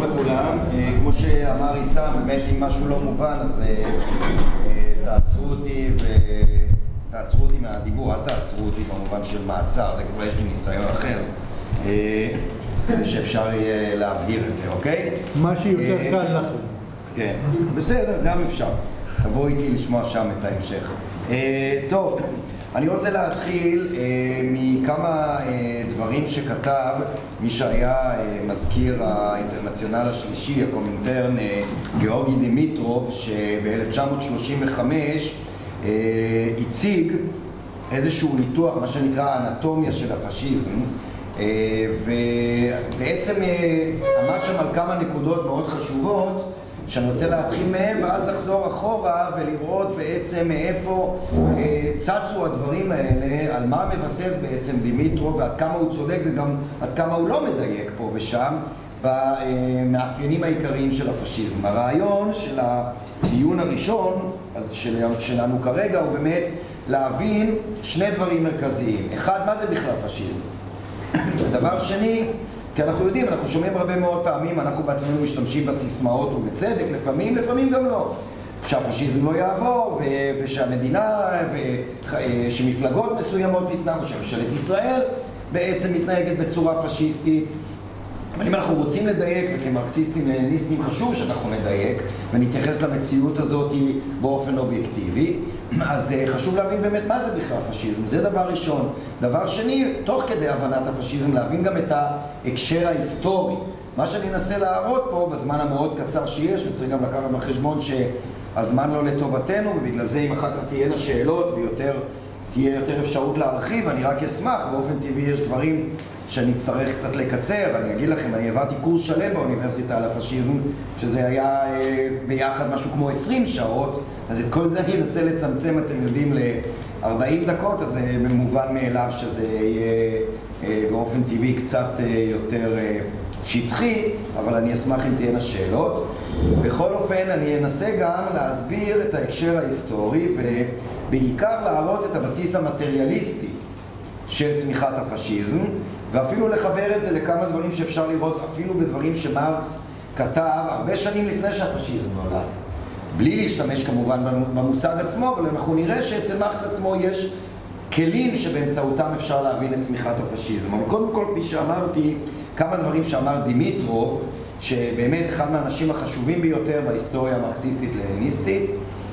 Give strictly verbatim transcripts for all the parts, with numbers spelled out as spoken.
לכולם. כמו שאמר איסם, באמת אם משהו לא מובן אז תעצרו אותי ותעצרו אותי מהדיבור, אל תעצרו אותי במובן של מעצר, זה כבר יש לי ניסיון אחר כדי שאפשר יהיה להבהיר את זה, אוקיי? מה שיותר קל לכם. כן, בסדר, גם אפשר. תבואו איתי לשמוע שם את ההמשך. טוב, אני רוצה להתחיל מכמה דברים שכתב מי שהיה מזכיר האינטרנציונל השלישי, הקומינטרן, גיאורגי דימיטרוב, שב-אלף תשע מאות שלושים וחמש הציג איזשהו ניתוח, מה שנקרא האנטומיה של הפשיזם, ובעצם עמד שם על כמה נקודות מאוד חשובות שאני רוצה להתחיל מהם ואז לחזור אחורה ולראות בעצם מאיפה צצו הדברים האלה, על מה מבסס בעצם דימיטרוב ועד כמה הוא צודק וגם עד כמה הוא לא מדייק פה ושם במאפיינים העיקריים של הפשיזם. הרעיון של הדיון הראשון אז שלנו כרגע הוא באמת להבין שני דברים מרכזיים. אחד, מה זה בכלל פשיזם? דבר שני, כי אנחנו יודעים, אנחנו שומעים הרבה מאוד פעמים, אנחנו בעצמנו משתמשים בסיסמאות ובצדק, לפעמים, לפעמים גם לא. שהפשיזם לא יעבור, ו- ושהמדינה, ו- שמפלגות מסוימות מתנהגות, שממשלת ישראל בעצם מתנהגת בצורה פשיסטית. אבל אם אנחנו רוצים לדייק, וכמרקסיסטים לניניסטים חשוב שאנחנו נדייק, ונתייחס למציאות הזאת באופן אובייקטיבי, אז חשוב להבין באמת מה זה בכלל פשיזם, זה דבר ראשון. דבר שני, תוך כדי הבנת הפשיזם, להבין גם את ההקשר ההיסטורי. מה שאני אנסה להראות פה, בזמן המאוד קצר שיש, וצריך גם לקחת בחשבון שהזמן לא לטובתנו, ובגלל זה אם אחר כך תהיינה שאלות ויותר, תהיה יותר אפשרות להרחיב, אני רק אשמח, באופן טבעי יש דברים שאני אצטרך קצת לקצר. אני אגיד לכם, אני עברתי קורס שלם באוניברסיטה על הפשיזם, שזה היה אה, ביחד משהו כמו עשרים שעות, אז את כל זה אני אנסה לצמצם, אתם יודעים, ל-ארבעים דקות, אז זה במובן מאליו שזה יהיה אה, באופן טבעי קצת אה, יותר אה, שטחי, אבל אני אשמח אם תהיינה שאלות. בכל אופן, אני אנסה גם להסביר את ההקשר ההיסטורי, ובעיקר להראות את הבסיס המטריאליסטי של צמיחת הפשיזם, ואפילו לחבר את זה לכמה דברים שאפשר לראות, אפילו בדברים שמרקס כתב הרבה שנים לפני שהפשיזם נולד. בלי להשתמש כמובן במושג עצמו, אבל אנחנו נראה שאצל מרקס עצמו יש כלים שבאמצעותם אפשר להבין את צמיחת הפשיזם. אבל קודם כל, כפי שאמרתי, כמה דברים שאמר דימיטרוב, שבאמת אחד מהאנשים החשובים ביותר בהיסטוריה המרקסיסטית-לניניסטית,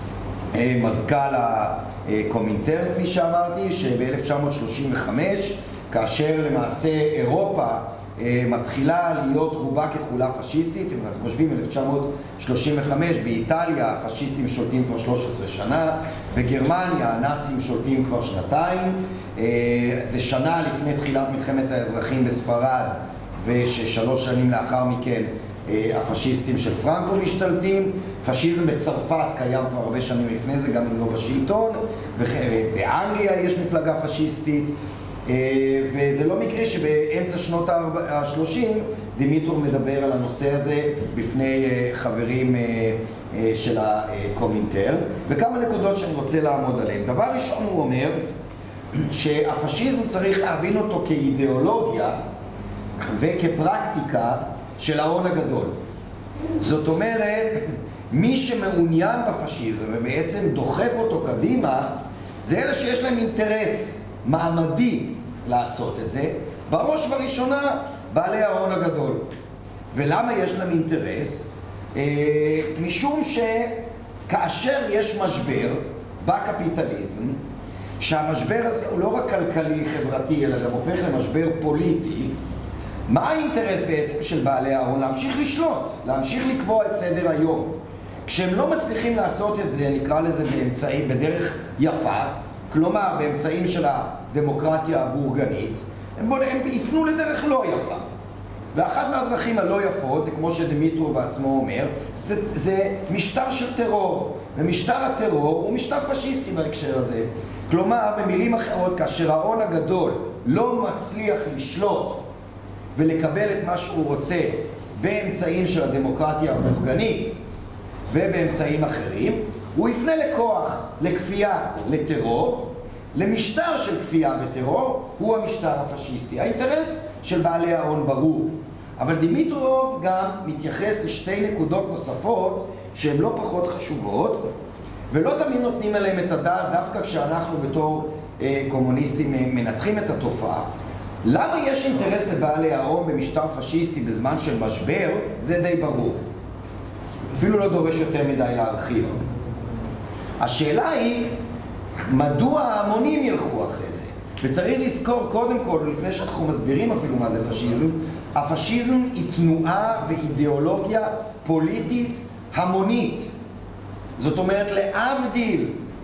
מזכ"ל הקומינטרן, כפי שאמרתי, שב-אלף תשע מאות שלושים וחמש, כאשר למעשה אירופה מתחילה להיות רובה ככולה פשיסטית, אם אנחנו חושבים, אלף תשע מאות שלושים וחמש, באיטליה הפשיסטים שולטים כבר שלוש עשרה שנה, בגרמניה הנאצים שולטים כבר שנתיים, זה שנה לפני תחילת מלחמת האזרחים בספרד, ושלוש שנים לאחר מכן הפשיסטים של פרנקו משתלטים. פשיזם בצרפת קיים כבר הרבה שנים לפני זה, גם אם לא בשלטון, ובאנגליה יש מפלגה פשיסטית, וזה לא מקרה שבאמצע שנות ה-שלושים דימיטרוב מדבר על הנושא הזה בפני חברים של הקומינטרן, וכמה נקודות שאני רוצה לעמוד עליהן. דבר ראשון, הוא אומר שהפשיזם צריך להבין אותו כאידיאולוגיה וכפרקטיקה של ההון הגדול. זאת אומרת, מי שמעוניין בפשיזם ובעצם דוחף אותו קדימה, זה אלה שיש להם אינטרס מעמדי לעשות את זה, בראש ובראשונה בעלי ההון הגדול. ולמה יש להם אינטרס? אה, משום שכאשר יש משבר בקפיטליזם, שהמשבר הזה הוא לא רק כלכלי חברתי, אלא גם הופך למשבר פוליטי, מה האינטרס בעצם של בעלי ההון? להמשיך לשלוט, להמשיך לקבוע את סדר היום. כשהם לא מצליחים לעשות את זה, נקרא לזה באמצעים, בדרך יפה, כלומר באמצעים של הדמוקרטיה הבורגנית, הם, הם יפנו לדרך לא יפה. ואחת מהדרכים הלא יפות, זה כמו שדימיטרוב בעצמו אומר, זה, זה משטר של טרור. ומשטר הטרור הוא משטר פשיסטי בהקשר הזה. כלומר, במילים אחרות, כאשר ההון הגדול לא מצליח לשלוט ולקבל את מה שהוא רוצה באמצעים של הדמוקרטיה הבורגנית ובאמצעים אחרים, הוא יפנה לכוח, לכפייה, לטרור, למשטר של כפייה וטרור, הוא המשטר הפשיסטי. האינטרס של בעלי ההון ברור. אבל דימיטרוב גם מתייחס לשתי נקודות נוספות שהן לא פחות חשובות, ולא תמיד נותנים עליהם את הדעת דווקא כשאנחנו בתור אה, קומוניסטים מנתחים את התופעה. למה יש אינטרס לבעלי ההון במשטר פשיסטי בזמן של משבר? זה די ברור. אפילו לא דורש יותר מדי להרחיב. השאלה היא, מדוע ההמונים ילכו אחרי זה? וצריך לזכור קודם כל, לפני שאנחנו מסבירים אפילו מה זה פשיזם, הפשיזם היא תנועה ואידיאולוגיה פוליטית המונית. זאת אומרת, להבדיל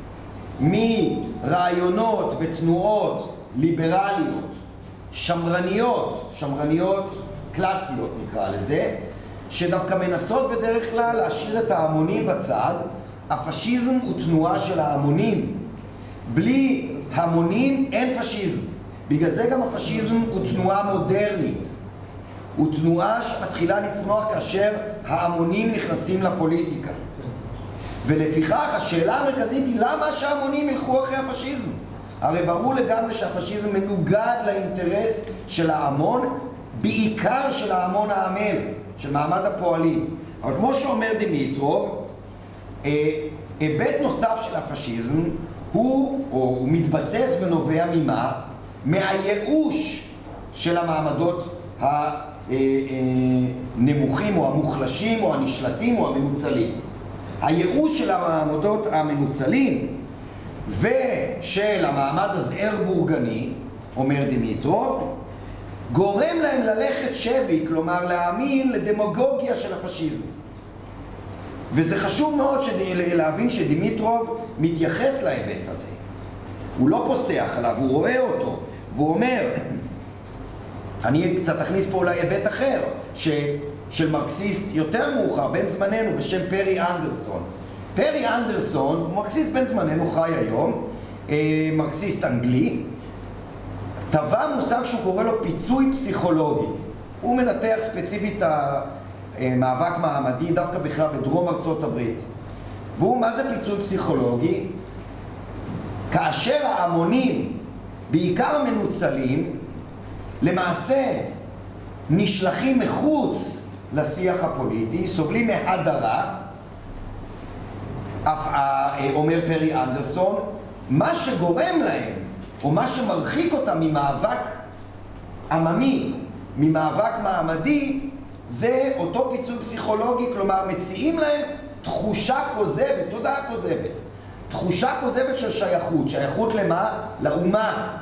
מרעיונות ותנועות ליברליות, שמרניות, שמרניות קלאסיות נקרא לזה, שדווקא מנסות בדרך כלל להשאיר את ההמונים בצד, הפשיזם הוא תנועה של ההמונים. בלי המונים אין פשיזם. בגלל זה גם הפשיזם הוא תנועה מודרנית. הוא תנועה שמתחילה לצמוח כאשר ההמונים נכנסים לפוליטיקה. ולפיכך השאלה המרכזית היא למה שההמונים ילכו אחרי הפשיזם? הרי ברור לגמרי שהפשיזם מנוגד לאינטרס של ההמון, בעיקר של ההמון העמל, של מעמד הפועלים. אבל כמו שאומר דימיטרוב, היבט נוסף של הפשיזם הוא, או הוא מתבסס ונובע ממה? מהייאוש של המעמדות הנמוכים או המוחלשים או הנשלטים או המנוצלים. הייאוש של המעמדות המנוצלים ושל המעמד הזעיר בורגני, אומר דימיטרוב, גורם להם ללכת שבי, כלומר להאמין לדמגוגיה של הפשיזם. וזה חשוב מאוד להבין שדימיטרוב מתייחס להיבט הזה. הוא לא פוסח עליו, הוא רואה אותו, והוא אומר, אני קצת אכניס פה אולי היבט אחר, ש, של מרקסיסט יותר מאוחר, בן זמננו, בשם פרי אנדרסון. פרי אנדרסון, הוא מרקסיסט בן זמננו, חי היום, אה, מרקסיסט אנגלי, טבע מושג שהוא קורא לו פיצוי פסיכולוגי. הוא מנתח ספציפית המאבק מעמדי דווקא בכלל בדרום ארצות הברית. והוא, מה זה פיצוי פסיכולוגי? כאשר ההמונים, בעיקר המנוצלים, למעשה נשלחים מחוץ לשיח הפוליטי, סובלים מהדרה, אף אומר פרי אנדרסון, מה שגורם להם, או מה שמרחיק אותם ממאבק עממי, ממאבק מעמדי, זה אותו פיצוי פסיכולוגי, כלומר מציעים להם תחושה כוזבת, תודעה כוזבת, תחושה כוזבת של שייכות. שייכות למה? לאומה,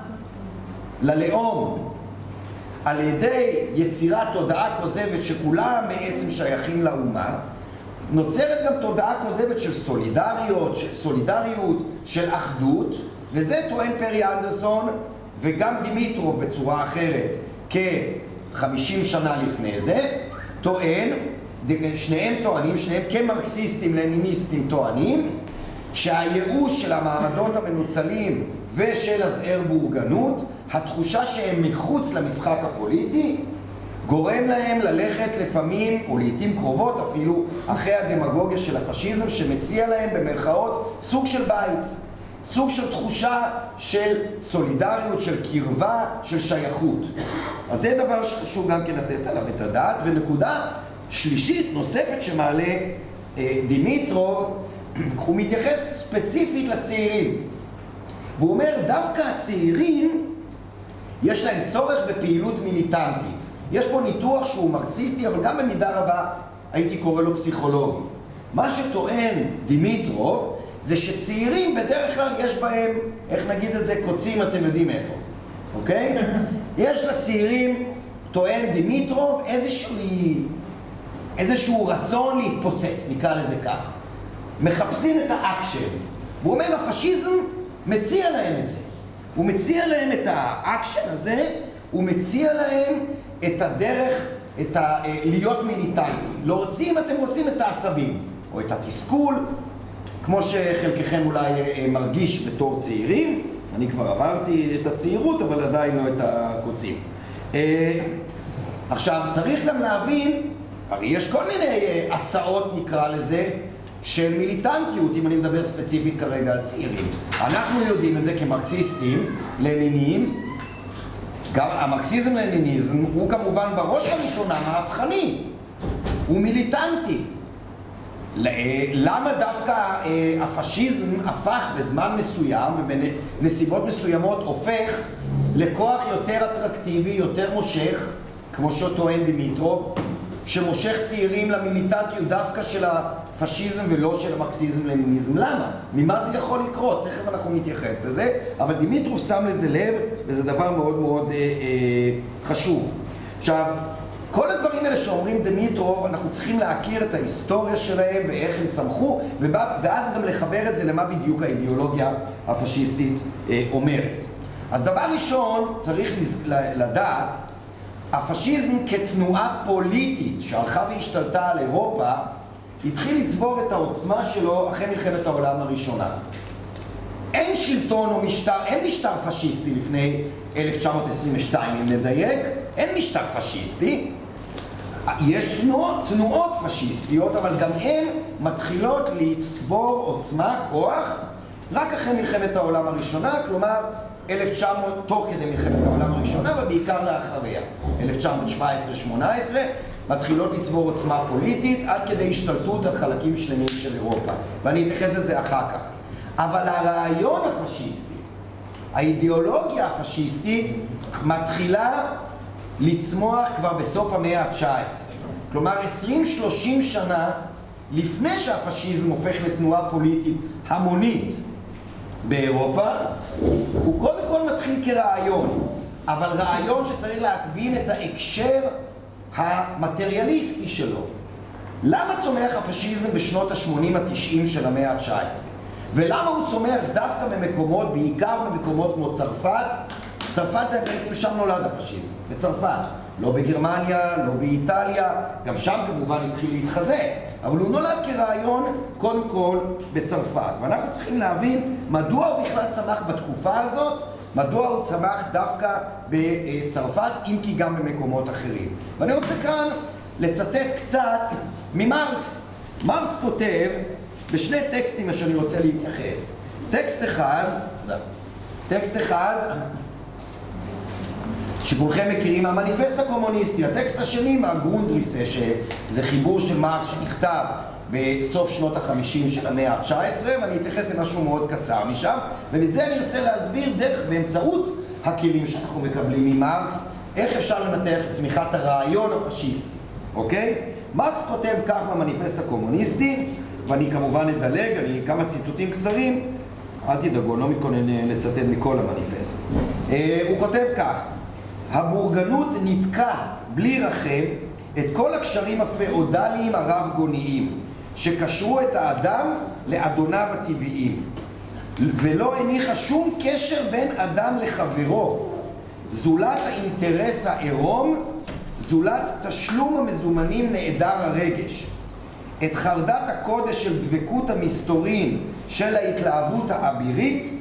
ללאום. על ידי יצירת תודעה כוזבת שכולם בעצם שייכים לאומה, נוצרת גם תודעה כוזבת של סולידריות, של סולידריות, של אחדות, וזה טוען פרי אנדרסון וגם דימיטרוב בצורה אחרת כ-חמישים שנה לפני זה, טוען, שניהם טוענים, שניהם כמרקסיסטים, לניניסטים טוענים, שהייאוש של המעמדות המנוצלים ושל הזעיר בורגנות, התחושה שהם מחוץ למשחק הפוליטי, גורם להם ללכת לפעמים, או לעתים קרובות אפילו, אחרי הדמגוגיה של הפשיזם, שמציע להם במרכאות סוג של בית, סוג של תחושה של סולידריות, של קרבה, של שייכות. אז זה דבר שחשוב גם כן לתת עליו את הדעת. ונקודה שלישית נוספת שמעלה אה, דימיטרוב, הוא מתייחס ספציפית לצעירים. והוא אומר, דווקא הצעירים יש להם צורך בפעילות מיליטנטית. יש פה ניתוח שהוא מרקסיסטי, אבל גם במידה רבה הייתי קורא לו פסיכולוגי. מה שטוען דימיטרוב זה שצעירים בדרך כלל יש בהם, איך נגיד את זה, קוצים, אתם יודעים איפה, אוקיי? יש לצעירים, טוען דימיטרוב, איזשהו, איזשהו רצון להתפוצץ, נקרא לזה כך. מחפשים את האקשן. הוא אומר, הפשיזם מציע להם את זה. הוא מציע להם את האקשן הזה, הוא מציע להם את הדרך, את ה... להיות מיליטנטי. להוציא, אם אתם רוצים, את העצבים, או את התסכול, כמו שחלקכם אולי מרגיש בתור צעירים. אני כבר עברתי את הצעירות, אבל עדיין לא את הקוצים. עכשיו, צריך גם להבין, הרי יש כל מיני הצעות, נקרא לזה, של מיליטנטיות, אם אני מדבר ספציפית כרגע על צעירים. אנחנו יודעים את זה כמרקסיסטים, לניניים, גם המרקסיזם-לניניזם הוא כמובן בראש הראשונה מהפכני, הוא מיליטנטי. למה דווקא הפשיזם הפך בזמן מסוים ובנסיבות מסוימות הופך לכוח יותר אטרקטיבי, יותר מושך, כמו שטוען דמיטרוב, שמושך צעירים למיליטנטיות דווקא של הפשיזם ולא של המרקסיזם-לניניזם? למה? ממה זה יכול לקרות? תכף אנחנו נתייחס לזה, אבל דמיטרוב שם לזה לב, וזה דבר מאוד מאוד אה, אה, חשוב. עכשיו, כל הדברים האלה שאומרים דמיטרוב, אנחנו צריכים להכיר את ההיסטוריה שלהם ואיך הם צמחו, ואז גם לחבר את זה למה בדיוק האידיאולוגיה הפשיסטית אה, אומרת. אז דבר ראשון, צריך לדעת, הפשיזם כתנועה פוליטית שהלכה והשתלטה על אירופה, התחיל לצבור את העוצמה שלו אחרי מלחמת העולם הראשונה. אין שלטון או משטר, אין משטר פשיסטי לפני אלף תשע מאות עשרים ושתיים, אם נדייק, אין משטר פשיסטי. יש תנועות, תנועות פשיסטיות, אבל גם הן מתחילות לצבור עוצמה, כוח, רק אחרי מלחמת העולם הראשונה, כלומר, אלף תשע מאות, תוך כדי מלחמת העולם הראשונה, ובעיקר לאחריה. אלף תשע מאות שבע עשרה שמונה עשרה, מתחילות לצבור עוצמה פוליטית, עד כדי השתלטות על חלקים שלמים של אירופה. ואני אתייחס לזה אחר כך. אבל הרעיון הפשיסטי, האידיאולוגיה הפשיסטית, מתחילה לצמוח כבר בסוף המאה ה-תשע עשרה. כלומר, עשרים שלושים שנה לפני שהפשיזם הופך לתנועה פוליטית המונית באירופה, הוא קודם כל מתחיל כרעיון, אבל רעיון שצריך להכווין את ההקשר המטריאליסטי שלו. למה צומח הפשיזם בשנות ה-שמונים ה-תשעים של המאה ה-תשע עשרה? ולמה הוא צומח דווקא במקומות, בעיקר במקומות כמו צרפת? צרפת זה בעצם, שם נולד הפשיזם, בצרפת. לא בגרמניה, לא באיטליה, גם שם כמובן התחיל להתחזק. אבל הוא נולד כרעיון קודם כל בצרפת. ואנחנו צריכים להבין מדוע הוא בכלל צמח בתקופה הזאת, מדוע הוא צמח דווקא בצרפת, אם כי גם במקומות אחרים. ואני רוצה כאן לצטט קצת ממרקס. מרקס כותב בשני טקסטים שאני רוצה להתייחס. טקסט אחד, טקסט אחד, שכולכם מכירים, המניפסט הקומוניסטי. הטקסט השני מהגרונדריסה, שזה חיבור של מרקס שנכתב בסוף שנות החמישים של המאה ה-תשע עשרה, ואני אתייחס למשהו מאוד קצר משם, ואת זה אני רוצה להסביר דרך, באמצעות הכלים שאנחנו מקבלים ממרקס, איך אפשר לנתח את צמיחת הרעיון הפשיסטי, אוקיי? מרקס כותב כך במניפסט הקומוניסטי, ואני כמובן אדלג, אני כמה ציטוטים קצרים, אל תדאגו, לא מתכונן לצטט מכל המניפסט. הוא כותב כך: הבורגנות נתקע בלי רחם את כל הקשרים הפאודליים הרב גוניים שקשרו את האדם לאדוניו הטבעיים, ולא הניחה שום קשר בין אדם לחברו זולת האינטרס העירום, זולת תשלום המזומנים נעדר הרגש. את חרדת הקודש של דבקות המסתורין של ההתלהבות האבירית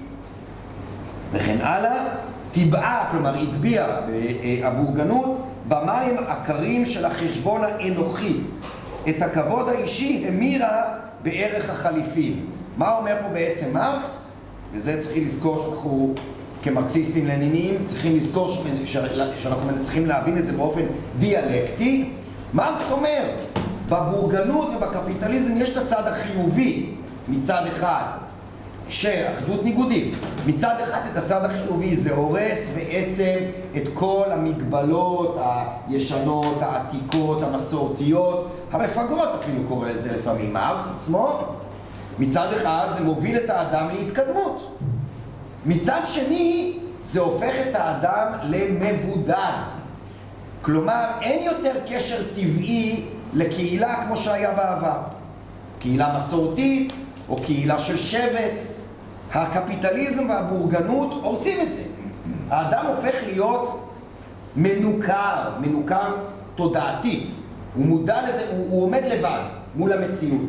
וכן הלאה טבעה, כלומר הטביע הבורגנות במים הקרים של החשבון האנוכי. את הכבוד האישי המירה בערך החליפין. מה אומר פה בעצם מרקס? וזה צריכים לזכור שאנחנו כמרקסיסטים לניניים צריכים לזכור שאנחנו צריכים להבין את זה באופן דיאלקטי. מרקס אומר, בבורגנות ובקפיטליזם יש את הצד החיובי מצד אחד, שאחדות ניגודית. מצד אחד את הצד החיובי, זה הורס בעצם את כל המגבלות הישנות, העתיקות, המסורתיות, המפגרות אפילו קורא לזה לפעמים מרקס עצמו. מצד אחד זה מוביל את האדם להתקדמות. מצד שני זה הופך את האדם למבודד. כלומר אין יותר קשר טבעי לקהילה כמו שהיה בעבר. קהילה מסורתית או קהילה של שבט. הקפיטליזם והבורגנות עושים את זה. האדם הופך להיות מנוכר, מנוכר תודעתית. הוא מודע לזה, הוא, הוא עומד לבד מול המציאות.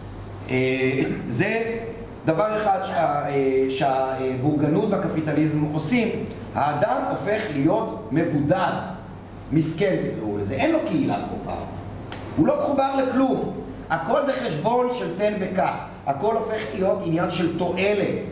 זה דבר אחד שה, שהבורגנות והקפיטליזם עושים. האדם הופך להיות מבודד, מסכן תקראו לזה. אין לו קהילה כמו פעם. הוא לא מחובר לכלום. הכל זה חשבון של תן וכך. הכל הופך להיות עניין של תועלת.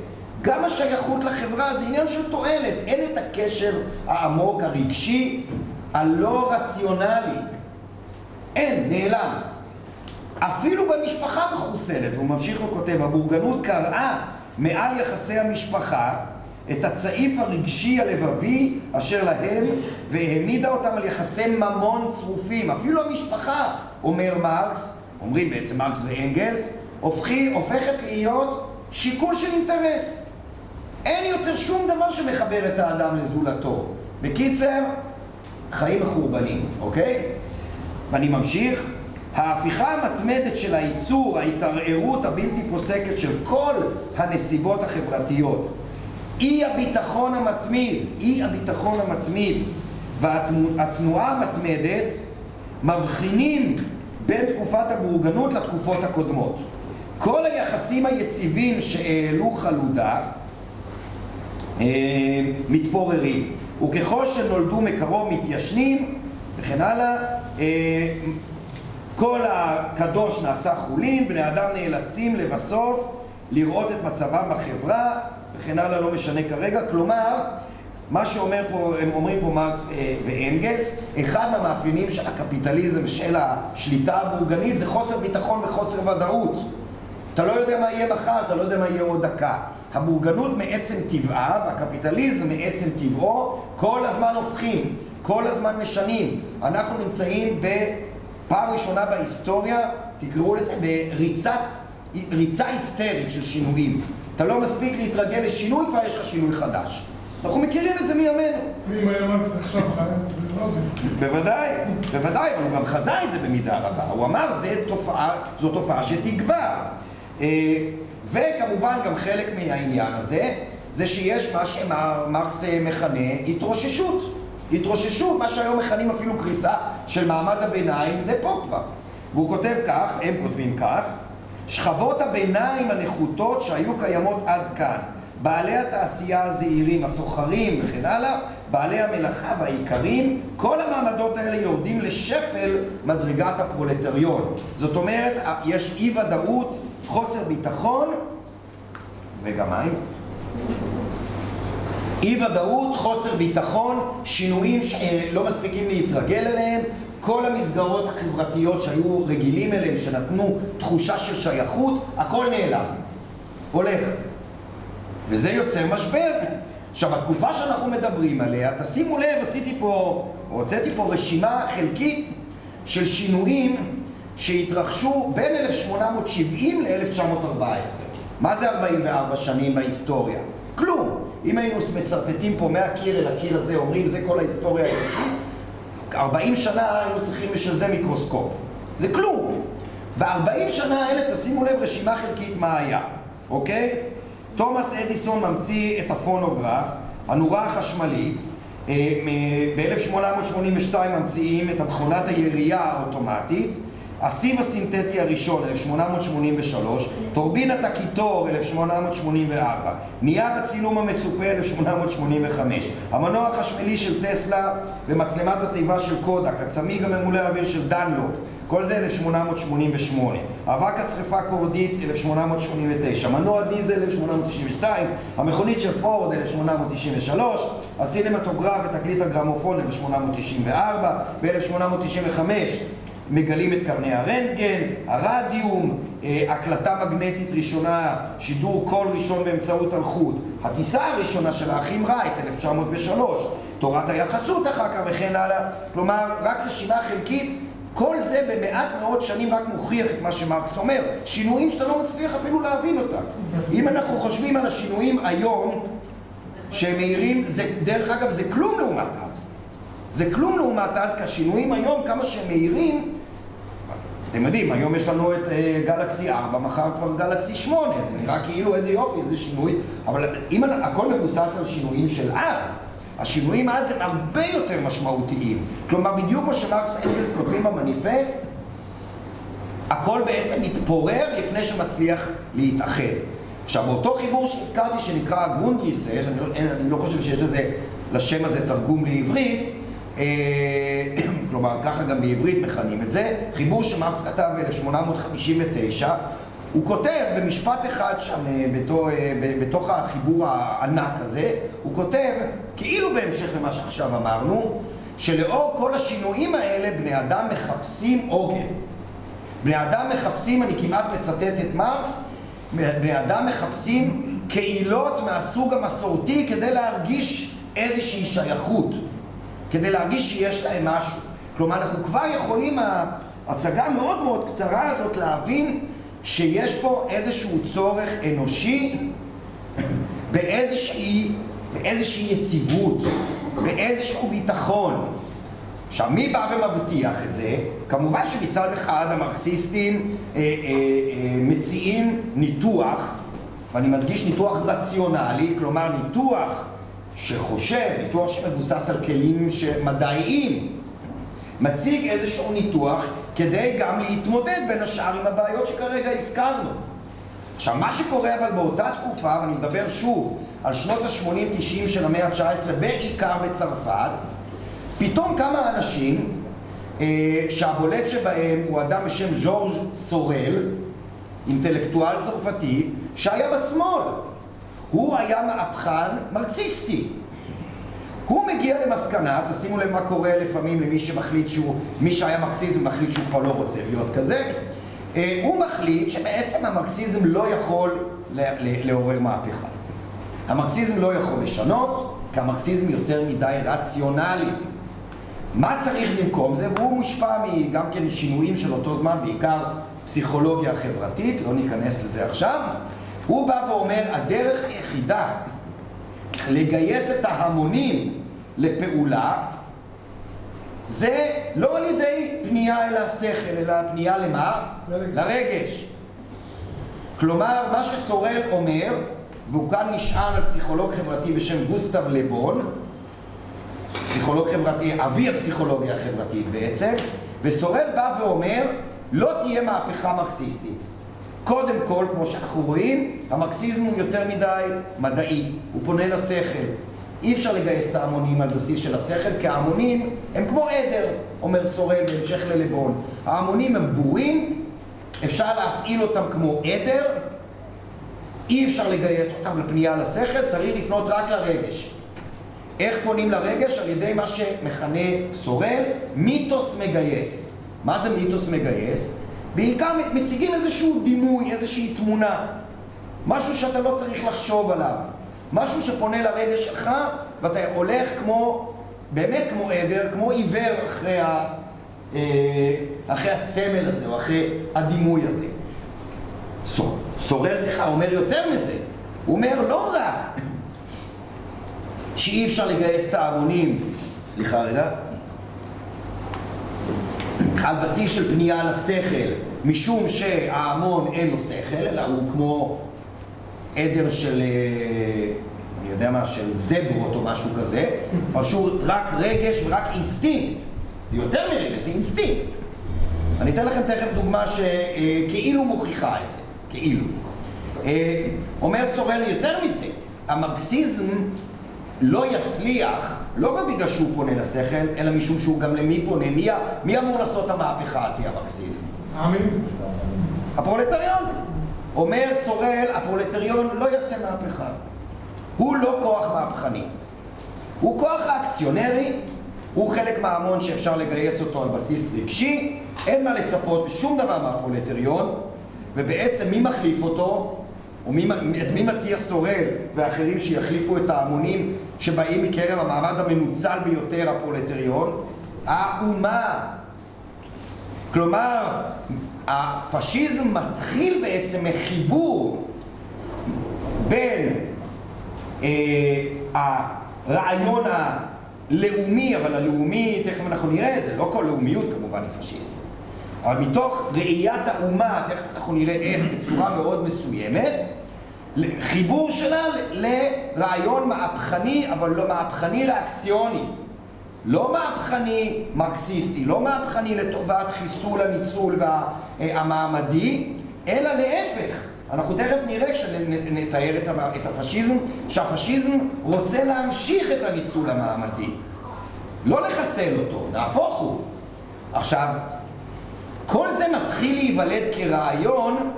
גם השייכות לחברה זה עניין של תועלת, אין את הקשר העמוק, הרגשי, הלא רציונלי. אין, נעלם. אפילו במשפחה מחוסלת, והוא ממשיך וכותב, הבורגנות קראה מעל יחסי המשפחה את הצעיף הרגשי הלבבי אשר להם, והעמידה אותם על יחסי ממון צרופים. אפילו המשפחה, אומר מרקס, אומרים בעצם מרקס ואנגלס, הופכי, הופכת להיות שיקול של אינטרס. אין יותר שום דבר שמחבר את האדם לזולתו. בקיצר, חיים מחורבנים, אוקיי? ואני ממשיך. ההפיכה המתמדת של הייצור, ההתערערות הבלתי פוסקת של כל הנסיבות החברתיות, אי הביטחון המתמיד, אי הביטחון המתמיד והתנועה המתמדת מבחינים בין תקופת הבורגנות לתקופות הקודמות. כל היחסים היציבים שהעלו חלודה אה, מתפוררים, וככל שנולדו מקרוב מתיישנים וכן הלאה. אה, כל הקדוש נעשה חולין, בני אדם נאלצים לבסוף לראות את מצבם בחברה וכן הלאה, לא משנה כרגע. כלומר, מה שאומר פה, הם אומרים פה מרקס ואנגלס, אחד מהמאפיינים של הקפיטליזם, של השליטה הבורגנית, זה חוסר ביטחון וחוסר ודאות. אתה לא יודע מה יהיה מחר, אתה לא יודע מה יהיה עוד דקה. הבורגנות מעצם טבעה והקפיטליזם מעצם טבעו כל הזמן הופכים, כל הזמן משנים. אנחנו נמצאים בפעם ראשונה בהיסטוריה, תקראו לזה, בריצת, ריצה היסטרית של שינויים. אתה לא מספיק להתרגל לשינוי, כבר יש לך שינוי חדש. אנחנו מכירים את זה מימינו. ואם היה מרקס עכשיו חי, זה לא זה. בוודאי, בוודאי, אבל הוא גם חזה את זה במידה רבה. הוא אמר, זו תופעה שתגבר. וכמובן גם חלק מהעניין הזה, זה שיש מה שמרקס מכנה התרוששות. התרוששות, מה שהיום מכנים אפילו קריסה של מעמד הביניים, זה פה כבר. והוא כותב כך, הם כותבים כך, שכבות הביניים הנחותות שהיו קיימות עד כאן, בעלי התעשייה הזעירים, הסוחרים וכן הלאה, בעלי המלאכה והעיקרים, כל המעמדות האלה יורדים לשפל מדרגת הפרולטריון. זאת אומרת, יש אי ודאות, חוסר ביטחון, וגם מים. אי ודאות, חוסר ביטחון, שינויים שלא מספיקים להתרגל אליהם, כל המסגרות החברתיות שהיו רגילים אליהם, שנתנו תחושה של שייכות, הכל נעלם, הולך. וזה יוצר משבר. עכשיו, בתקופה שאנחנו מדברים עליה, תשימו לב, עשיתי פה, הוצאתי פה רשימה חלקית של שינויים שהתרחשו בין אלף שמונה מאות שבעים ל-אלף תשע מאות ארבע עשרה. מה זה ארבעים וארבע שנים בהיסטוריה? כלום. אם היינו מסרטטים פה מהקיר אל הקיר הזה, אומרים, זה כל ההיסטוריה האנושית, ארבעים שנה היינו צריכים בשביל זה מיקרוסקופ. זה כלום. ב-ארבעים שנה האלה, תשימו לב, רשימה חלקית מה היה, אוקיי? תומאס אדיסון ממציא את הפונוגרף, הנורה החשמלית, ב-אלף שמונה מאות שמונים ושתיים ממציאים את מכונת הירייה האוטומטית, הסיב הסינתטי הראשון, אלף שמונה מאות שמונים ושלוש, טורבינת הקיטור, אלף שמונה מאות שמונים וארבע, נייר הצילום המצופה, אלף שמונה מאות שמונים וחמש, המנוע החשמלי של טסלה ומצלמת התיבה של קודק, הצמיג הממולא האוויר של דנלופ, כל זה אלף שמונה מאות שמונים ושמונה, אבק השריפה קורדית, אלף שמונה מאות שמונים ותשע, מנוע דיזל, אלף שמונה מאות תשעים ושתיים, המכונית של פורד, אלף שמונה מאות תשעים ושלוש, הסינמטוגרף ותקליט הגרמופון, אלף שמונה מאות תשעים וארבע, ב-אלף שמונה מאות תשעים וחמש מגלים את קרני הרנטגן, הרדיום, הקלטה מגנטית ראשונה, שידור קול ראשון באמצעות אלחוט, הטיסה הראשונה של האחים רייט, אלף תשע מאות ושלוש, תורת היחסות אחר כך וכן הלאה. כלומר, רק רשימה חלקית, כל זה במעט מאוד שנים רק מוכיח את מה שמרקס אומר, שינויים שאתה לא מצליח אפילו להבין אותם. אם אנחנו חושבים על השינויים היום שהם מהירים, זה, דרך אגב, זה כלום לעומת אז. זה כלום לעומת אז, כי השינויים היום, כמה שהם מהירים, אתם יודעים, היום יש לנו את uh, גלקסי ארבע, מחר כבר גלקסי שמונה, זה נראה כאילו איזה יופי, איזה שינוי, אבל אם הכל מבוסס על שינויים של אז, השינויים אז הם הרבה יותר משמעותיים. כלומר, בדיוק כמו שמרקס ואנגלס כותבים במניפסט, הכל בעצם מתפורר לפני שמצליח להתאחד. עכשיו, באותו חיבור שהזכרתי שנקרא גרונדריסה, אני, אני לא חושב שיש לזה, לשם הזה תרגום לעברית, כלומר, ככה גם בעברית מכנים את זה, חיבור שמרקס כתב ב-אלף שמונה מאות חמישים ותשע, הוא כותב במשפט אחד שם, בתוך, בתוך החיבור הענק הזה, הוא כותב, כאילו בהמשך למה שעכשיו אמרנו, שלאור כל השינויים האלה בני אדם מחפשים עוגן. בני אדם מחפשים, אני כמעט מצטט את מרקס, בני אדם מחפשים קהילות מהסוג המסורתי כדי להרגיש איזושהי שייכות, כדי להרגיש שיש להם משהו. כלומר, אנחנו כבר יכולים, ההצגה מאוד מאוד קצרה הזאת, להבין שיש פה איזשהו צורך אנושי באיזושהי, באיזושהי יציבות, באיזשהו ביטחון. עכשיו, מי בא ומבטיח את זה? כמובן שמצד אחד המרקסיסטים אה, אה, אה, מציעים ניתוח, ואני מדגיש ניתוח רציונלי, כלומר ניתוח שחושב, ניתוח שמבוסס על כלים מדעיים, מציג איזשהו ניתוח כדי גם להתמודד בין השאר עם הבעיות שכרגע הזכרנו. עכשיו, מה שקורה אבל באותה תקופה, ואני מדבר שוב על שנות ה-שמונים תשעים של המאה ה-תשע עשרה, בעיקר בצרפת, פתאום כמה אנשים אה, שהבולט שבהם הוא אדם בשם ז'ורג' סורל, אינטלקטואל צרפתי, שהיה בשמאל. הוא היה מהפכן מרקסיסטי. הוא מגיע למסקנה, תשימו לב מה קורה לפעמים למי שמחליט שהוא, מי שהיה מרקסיזם ומחליט שהוא כבר לא רוצה להיות כזה. אה, הוא מחליט שבעצם המרקסיזם לא יכול לעורר מהפכה. המרקסיזם לא יכול לשנות, כי המרקסיזם יותר מדי רציונלי. מה צריך במקום זה? והוא מושפע גם כן שינויים של אותו זמן, בעיקר פסיכולוגיה חברתית, לא ניכנס לזה עכשיו. הוא בא ואומר, הדרך היחידה לגייס את ההמונים לפעולה, זה לא על ידי פנייה אל השכל, אלא פנייה למה? לרגש. כלומר, מה שסורל אומר, והוא כאן נשען על פסיכולוג חברתי בשם גוסטב לבון, פסיכולוג חברתי, אבי הפסיכולוגיה החברתית בעצם, וסורל בא ואומר, לא תהיה מהפכה מרקסיסטית. קודם כל, כמו שאנחנו רואים, המרקסיזם הוא יותר מדי מדעי, הוא פונה לשכל. אי אפשר לגייס את ההמונים על בסיס של השכל, כי ההמונים הם כמו עדר, אומר סורל בהמשך ללבון. ההמונים הם בורים, אפשר להפעיל אותם כמו עדר, אי אפשר לגייס אותם לפנייה לשכל, צריך לפנות רק לרגש. איך פונים לרגש? על ידי מה שמכנה סורל מיתוס מגייס. מה זה מיתוס מגייס? בעיקר מציגים איזשהו דימוי, איזושהי תמונה, משהו שאתה לא צריך לחשוב עליו, משהו שפונה לרגש שלך ואתה הולך כמו, באמת כמו עדר, כמו עיוור אחרי, ה, אחרי הסמל הזה או אחרי הדימוי הזה. סורל שיחה אומר יותר מזה, הוא אומר לא רק שאי אפשר לגייס את ההמונים, סליחה רגע, על בסיס של פנייה לשכל, משום שההמון אין לו שכל, אלא הוא כמו עדר של, אני יודע מה, של זברות או משהו כזה, פשוט רק רגש ורק אינסטינקט. זה יותר מרגש, זה אינסטינקט. אני אתן לכם תכף דוגמה שכאילו מוכיחה את זה, כאילו. אומר סורל יותר מזה, המרקסיזם לא יצליח, לא רק בגלל שהוא פונה לשכל, אלא משום שהוא גם למי פונה. מי, מי אמור לעשות את המהפכה על פי המרקסיזם? אמין. הפרולטריון. אומר סורל, הפרולטריון לא יעשה מהפכה. הוא לא כוח מהפכני. הוא כוח האקציונרי, הוא חלק מההמון שאפשר לגייס אותו על בסיס רגשי, אין מה לצפות בשום דבר מהפרולטריון, ובעצם מי מחליף אותו? ומי, את מי מציע סורל ואחרים שיחליפו את ההמונים שבאים מקרב המעמד המנוצל ביותר, הפרולטריון? האומה. כלומר, הפשיזם מתחיל בעצם מחיבור בין אה, הרעיון הלאומי, אבל הלאומי, תכף אנחנו נראה, זה לא כל לאומיות כמובן היא פשיסטית, אבל מתוך ראיית האומה, תכף אנחנו נראה איך בצורה מאוד מסוימת, חיבור שלה לרעיון מהפכני, אבל לא מהפכני ריאקציוני, לא מהפכני מרקסיסטי, לא מהפכני לטובת חיסול הניצול והמעמדי, אלא להפך. אנחנו תכף נראה כשנתאר את הפשיזם, שהפשיזם רוצה להמשיך את הניצול המעמדי, לא לחסל אותו, נהפוך הוא. עכשיו, כל זה מתחיל להיוולד כרעיון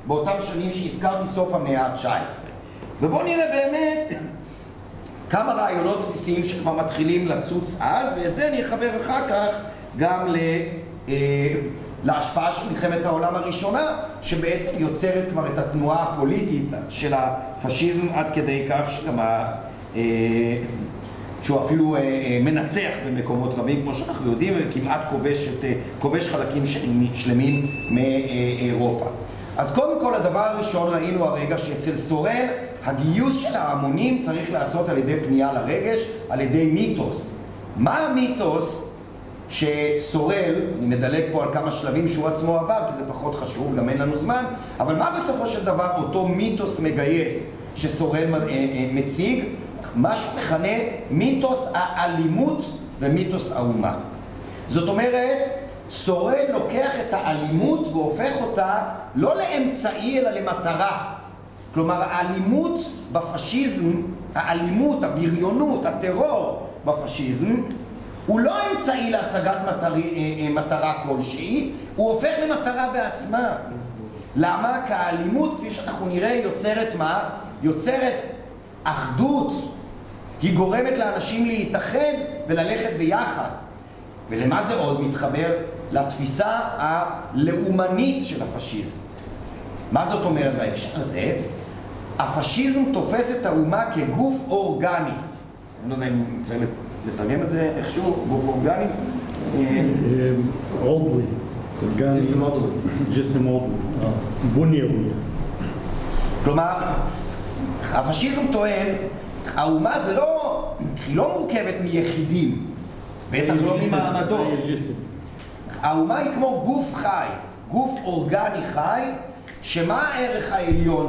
באותם שנים שהזכרתי, סוף המאה ה-תשע עשרה. ובואו נראה באמת כמה רעיונות בסיסיים שכבר מתחילים לצוץ אז, ואת זה אני אחבר אחר כך גם ל, אה, להשפעה של מלחמת העולם הראשונה, שבעצם יוצרת כבר את התנועה הפוליטית של הפשיזם עד כדי כך שגם ה... אה, שהוא אפילו אה, אה, מנצח במקומות רבים, כמו שאנחנו יודעים, וכמעט כובש, את, אה, כובש חלקים שלמים מאירופה. אז קודם כל, הדבר הראשון ראינו הרגע שאצל סורל, הגיוס של ההמונים צריך לעשות על ידי פנייה לרגש, על ידי מיתוס. מה המיתוס שסורל, אני מדלג פה על כמה שלבים שהוא עצמו עבר, כי זה פחות חשוב, גם אין לנו זמן, אבל מה בסופו של דבר אותו מיתוס מגייס שסורל מציג? מה שמכנה מיתוס האלימות ומיתוס האומה. זאת אומרת, סורל לוקח את האלימות והופך אותה לא לאמצעי אלא למטרה. כלומר, האלימות בפשיזם, האלימות, הבריונות, הטרור בפשיזם, הוא לא אמצעי להשגת מטרי, מטרה כלשהי, הוא הופך למטרה בעצמה. למה? כי האלימות, כפי שאנחנו נראה, יוצרת מה? יוצרת אחדות. היא גורמת לאנשים להתאחד וללכת ביחד. ולמה זה עוד מתחבר? לתפיסה הלאומנית של הפשיזם. מה זאת אומרת בהקשר הזה? הפשיזם תופס את האומה כגוף אורגני. אני לא יודע אם צריך לתרגם את זה איכשהו, גוף אורגני. עודוי. ג'סם עודוי. ג'סם עודוי. בוני עודוי. כלומר, הפשיזם טוען, האומה זה לא, היא לא מורכבת מיחידים, בטח לא ממעמדות. האומה היא כמו גוף חי, גוף אורגני חי, שמה הערך העליון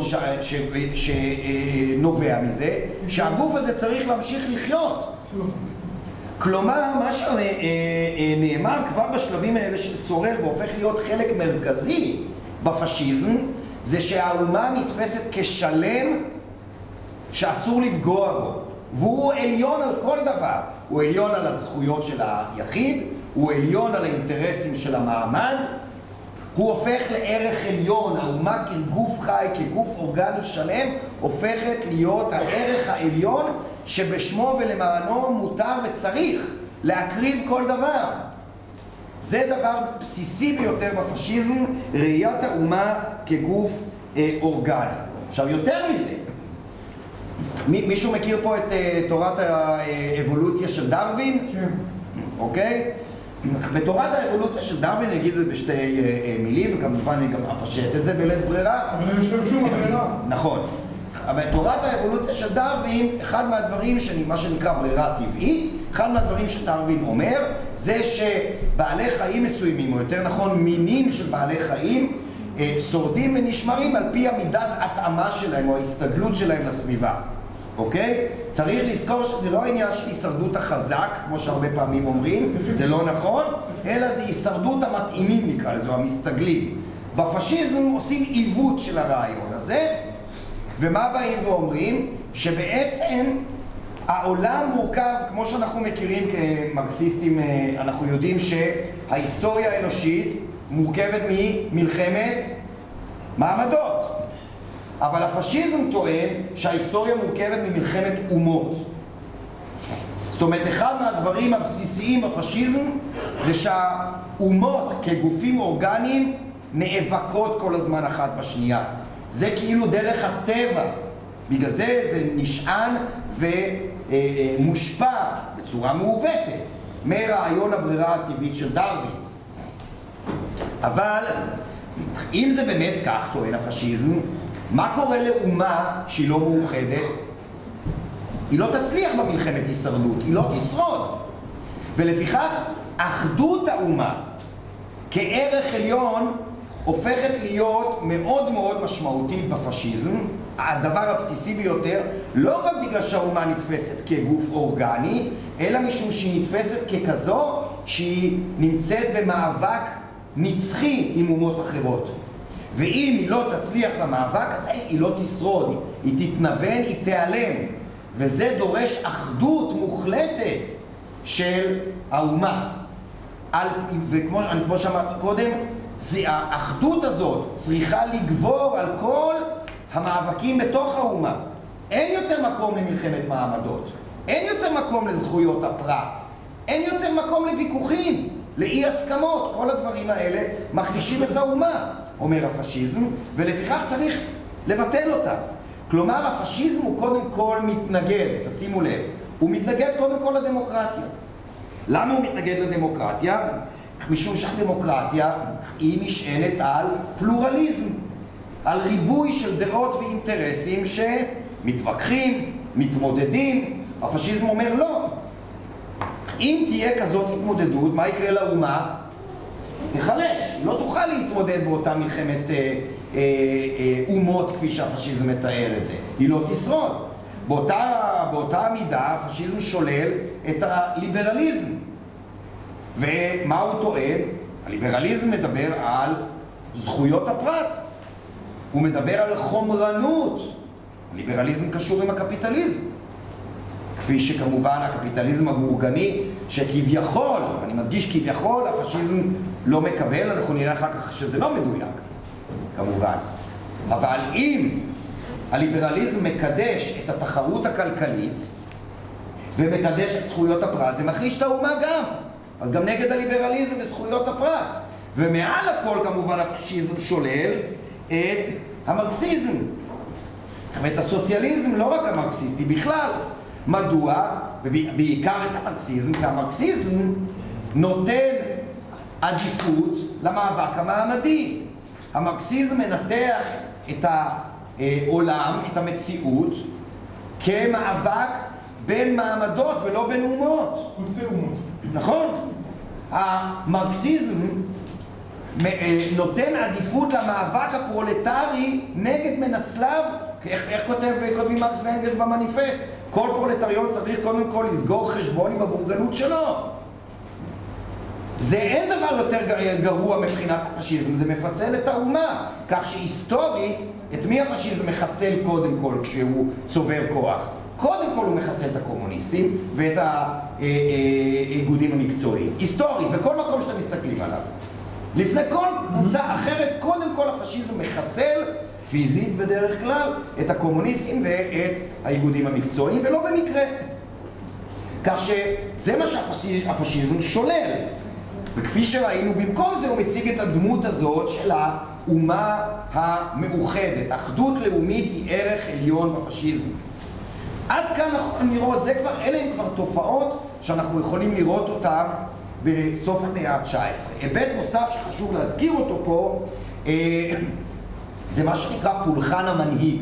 שנובע מזה? שהגוף הזה צריך להמשיך לחיות. כלומר, מה שנאמר כבר בשלבים האלה של סורל והופך להיות חלק מרכזי בפשיזם, זה שהאומה נתפסת כשלם שאסור לפגוע בו, והוא עליון על כל דבר. הוא עליון על הזכויות של היחיד, הוא עליון על האינטרסים של המעמד, הוא הופך לערך עליון. האומה כגוף חי, כגוף אורגני שלם, הופכת להיות הערך העליון שבשמו ולמענו מותר וצריך להקריב כל דבר. זה דבר בסיסי ביותר בפשיזם, ראיית האומה כגוף אה, אורגני. עכשיו, יותר מזה, מישהו מכיר פה את uh, תורת האבולוציה של דרווין? כן. אוקיי? בתורת האבולוציה של דרווין, אני אגיד את זה בשתי uh, מילים, וכמובן אני גם אפשט את זה בלית ברירה. אבל הם השתמשו בברירה. נכון. אבל תורת האבולוציה של דרווין, אחד מהדברים, מה שנקרא ברירה טבעית, אחד מהדברים שדרווין אומר, זה שבעלי חיים מסוימים, או יותר נכון מינים של בעלי חיים, שורדים ונשמרים על פי המידת התאמה שלהם או ההסתגלות שלהם לסביבה. אוקיי? צריך לזכור שזה לא העניין של הישרדות החזק, כמו שהרבה פעמים אומרים, זה לא נכון, אלא זה הישרדות המתאימים נקרא לזה, או המסתגלים. בפשיזם עושים עיוות של הרעיון הזה, ומה באים ואומרים? שבעצם העולם מורכב, כמו שאנחנו מכירים כמרקסיסטים, אנחנו יודעים שההיסטוריה האנושית מורכבת ממלחמת מעמדות. אבל הפשיזם טוען שההיסטוריה מורכבת ממלחמת אומות. זאת אומרת, אחד מהדברים הבסיסיים בפשיזם זה שהאומות כגופים אורגניים נאבקות כל הזמן אחת בשנייה. זה כאילו דרך הטבע. בגלל זה זה נשען ומושפע בצורה מעוותת מרעיון הברירה הטבעית של דרווין. אבל אם זה באמת כך, טוען הפשיזם, מה קורה לאומה שהיא לא מאוחדת? היא לא תצליח במלחמת הישרדות, היא לא תשרוד. ולפיכך, אחדות האומה כערך עליון הופכת להיות מאוד מאוד משמעותית בפשיזם, הדבר הבסיסי ביותר, לא רק בגלל שהאומה נתפסת כגוף אורגני, אלא משום שהיא נתפסת ככזו שהיא נמצאת במאבק נצחי עם אומות אחרות. ואם היא לא תצליח במאבק הזה, היא לא תשרוד, היא תתנוון, היא תיעלם. וזה דורש אחדות מוחלטת של האומה. על, וכמו כמו שאמרתי קודם, האחדות הזאת צריכה לגבור על כל המאבקים בתוך האומה. אין יותר מקום למלחמת מעמדות, אין יותר מקום לזכויות הפרט, אין יותר מקום לוויכוחים, לאי הסכמות. כל הדברים האלה מחלישים את האומה, אומר הפשיזם, ולפיכך צריך לבטל אותה. כלומר, הפשיזם הוא קודם כל מתנגד, תשימו לב, הוא מתנגד קודם כל לדמוקרטיה. למה הוא מתנגד לדמוקרטיה? משום שהדמוקרטיה היא נשענת על פלורליזם, על ריבוי של דעות ואינטרסים שמתווכחים, מתמודדים. הפשיזם אומר לא. אם תהיה כזאת התמודדות, מה יקרה לאומה? תחלש, לא תוכל להתמודד באותה מלחמת אה, אה, אה, אומות כפי שהפשיזם מתאר את זה. היא לא תשרוד. באותה, באותה מידה הפשיזם שולל את הליברליזם. ומה הוא טוען? הליברליזם מדבר על זכויות הפרט. הוא מדבר על חומרנות. הליברליזם קשור עם הקפיטליזם. כפי שכמובן הקפיטליזם הבורגני שכביכול, אני מדגיש כביכול, הפשיזם לא מקבל, אנחנו נראה אחר כך שזה לא מדויק, כמובן. אבל אם הליברליזם מקדש את התחרות הכלכלית ומקדש את זכויות הפרט, זה מחליש את האומה גם. אז גם נגד הליברליזם וזכויות הפרט. ומעל הכל כמובן הפשיזם שולל את המרקסיזם. ואת הסוציאליזם, לא רק המרקסיסטי בכלל. מדוע? ובעיקר את המרקסיזם, כי המרקסיזם נותן עדיפות למאבק המעמדי. המרקסיזם מנתח את העולם, את המציאות, כמאבק בין מעמדות ולא בין אומות. חוצה אומות. נכון. המרקסיזם נותן עדיפות למאבק הפרולטרי נגד מנצליו. איך, איך כותב, כותבים מרקס ואנגלס במניפסט? כל פרולטריון צריך קודם כל לסגור חשבון עם הבורגנות שלו. זה אין דבר יותר גרוע מבחינת הפשיזם, זה מפצל את האומה. כך שהיסטורית, את מי הפשיזם מחסל קודם כל כשהוא צובר כוח? קודם כל הוא מחסל את הקומוניסטים ואת האיגודים המקצועיים. היסטורית, בכל מקום שאתם מסתכלים עליו. לפני כל קבוצה אחרת, קודם כל הפשיזם מחסל פיזית בדרך כלל את הקומוניסטים ואת האיגודים המקצועיים, ולא במקרה. כך שזה מה שהפשיזם שולל. וכפי שראינו, במקום זה הוא מציג את הדמות הזאת של האומה המאוחדת. אחדות לאומית היא ערך עליון בפשיזם. עד כאן אנחנו נראות, זה כבר, אלה הם כבר תופעות שאנחנו יכולים לראות אותן בסוף המאה ה-תשע עשרה. היבט נוסף שחשוב להזכיר אותו פה, זה מה שנקרא פולחן המנהיג.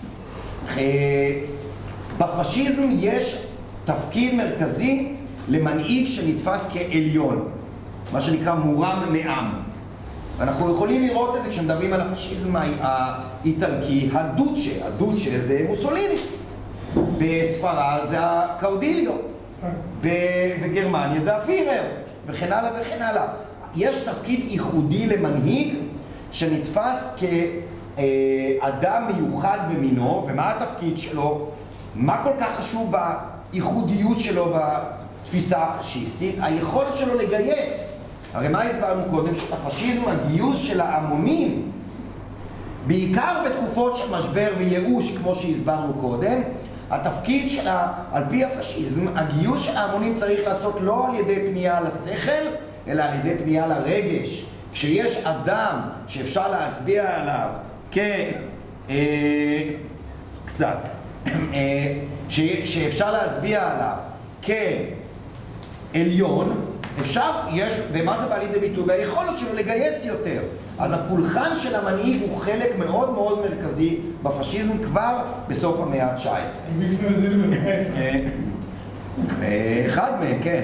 בפשיזם יש תפקיד מרכזי למנהיג שנתפס כעליון, מה שנקרא מורם מעם. אנחנו יכולים לראות את זה כשמדברים על הפשיזם האיטלקי, הדוצ'ה, הדוצ'ה זה מוסוליני. בספרד זה הקאודיליו, בגרמניה זה הפירר, וכן הלאה וכן הלאה. יש תפקיד ייחודי למנהיג שנתפס כאדם מיוחד במינו, ומה התפקיד שלו? מה כל כך חשוב בייחודיות שלו בתפיסה הפשיסטית? היכולת שלו לגייס. הרי מה הסברנו קודם? שהפשיזם, הגיוס של ההמונים, בעיקר בתקופות של משבר וייאוש, כמו שהסברנו קודם, התפקיד שלה, על פי הפשיזם, הגיוס של ההמונים צריך לעשות לא על ידי פנייה לשכל, אלא על ידי פנייה לרגש. כשיש אדם שאפשר להצביע עליו כ... אה, קצת, אה, ש... שאפשר להצביע עליו כעליון, אפשר, יש, ומה זה בא לידי ביטוי? והיכולת שלו לגייס יותר. אז הפולחן של המנהיג הוא חלק מאוד מאוד מרכזי בפשיזם כבר בסוף המאה ה-תשע עשרה. אחד מהם, כן.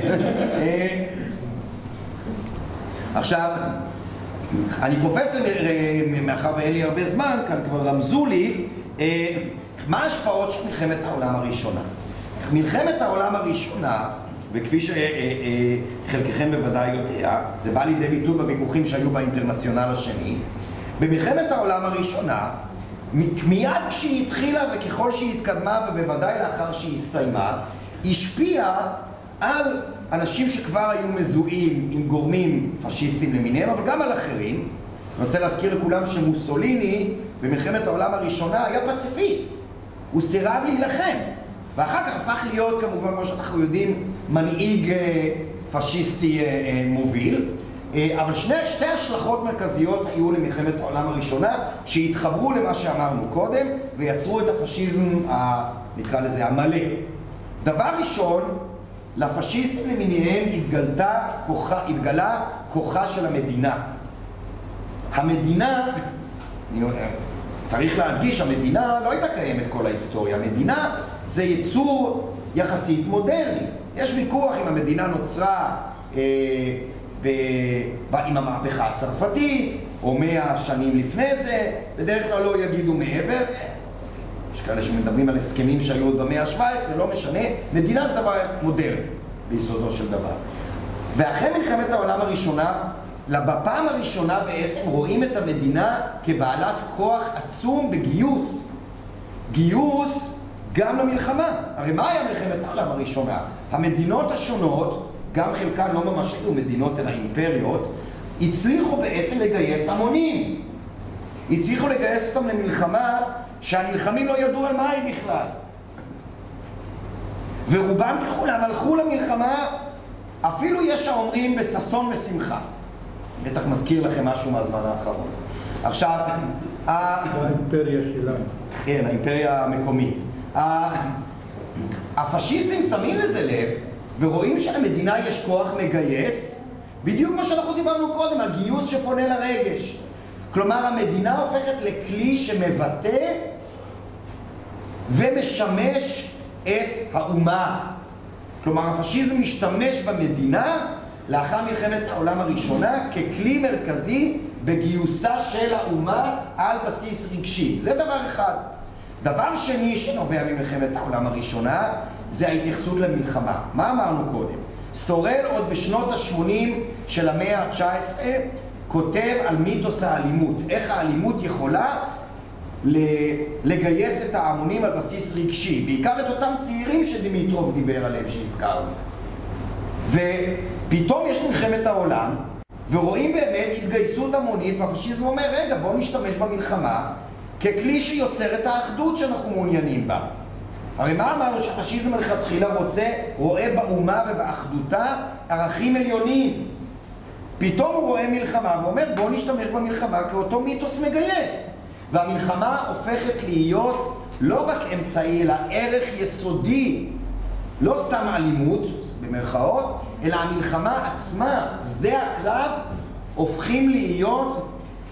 עכשיו, אני קופץ מאחר ואין לי הרבה זמן, כאן כבר רמזו לי, מה ההשפעות של מלחמת העולם הראשונה? מלחמת העולם הראשונה, וכפי שחלקכם בוודאי יודע, זה בא לידי ביטוי בוויכוחים שהיו באינטרנציונל השני. במלחמת העולם הראשונה, מיד כשהיא התחילה וככל שהיא התקדמה, ובוודאי לאחר שהיא הסתיימה, השפיעה על אנשים שכבר היו מזוהים עם גורמים פשיסטים למיניהם, אבל גם על אחרים. אני רוצה להזכיר לכולם שמוסוליני במלחמת העולם הראשונה היה פציפיסט. הוא סירב להילחם, ואחר כך הפך להיות כמובן, כמו שאנחנו יודעים, מנהיג פשיסטי מוביל. אבל שני, שתי השלכות מרכזיות היו למלחמת העולם הראשונה, שהתחברו למה שאמרנו קודם, ויצרו את הפשיזם, ה, נקרא לזה, המלא. דבר ראשון, לפשיסטים למיניהם התגלתה כוחה, התגלה כוחה של המדינה. המדינה, צריך להדגיש, המדינה לא הייתה קיימת כל ההיסטוריה. המדינה זה יצור יחסית מודרני. יש ויכוח אם המדינה נוצרה אה, ב, ב, עם המהפכה הצרפתית, או מאה שנים לפני זה, בדרך כלל לא יגידו מעבר. יש כאלה שמדברים על הסכמים שהיו עוד במאה ה-שבע עשרה, לא משנה. מדינה זה דבר מודרני ביסודו של דבר. ואחרי מלחמת העולם הראשונה, בפעם הראשונה בעצם רואים את המדינה כבעלת כוח עצום בגיוס. גיוס גם למלחמה. הרי מה היה מלחמת העולם הראשונה? המדינות השונות, גם חלקן לא ממש היו מדינות אלא אימפריות, הצליחו בעצם לגייס המונים. הצליחו לגייס אותם למלחמה שהנלחמים לא ידעו על מה היא בכלל. ורובם ככולם הלכו למלחמה, אפילו יש האומרים בששון ושמחה. בטח מזכיר לכם משהו מהזמן האחרון. עכשיו, האימפריה שלנו. כן, האימפריה המקומית. הפשיסטים שמים לזה לב, ורואים שלמדינה יש כוח מגייס, בדיוק מה שאנחנו דיברנו קודם, על גיוס שפונה לרגש. כלומר, המדינה הופכת לכלי שמבטא ומשמש את האומה. כלומר, הפשיזם משתמש במדינה לאחר מלחמת העולם הראשונה ככלי מרכזי בגיוסה של האומה על בסיס רגשי. זה דבר אחד. דבר שני שנובע ממלחמת העולם הראשונה זה ההתייחסות למלחמה. מה אמרנו קודם? סורל עוד בשנות ה-שמונים של המאה ה-תשע עשרה כותב על מיתוס האלימות. איך האלימות יכולה לגייס את ההמונים על בסיס רגשי. בעיקר את אותם צעירים שדימיטרוב דיבר עליהם שהזכרנו. ופתאום יש מלחמת העולם, ורואים באמת התגייסות המונית, והפשיזם אומר, רגע, בואו נשתמש במלחמה ככלי שיוצר את האחדות שאנחנו מעוניינים בה. הרי מה אמרנו שהפשיזם מלכתחילה רוצה, רואה באומה ובאחדותה ערכים עליונים. פתאום הוא רואה מלחמה ואומר, בואו נשתמש במלחמה כאותו מיתוס מגייס. והמלחמה הופכת להיות לא רק אמצעי, אלא ערך יסודי. לא סתם אלימות, במרכאות, אלא המלחמה עצמה, שדה הקרב, הופכים להיות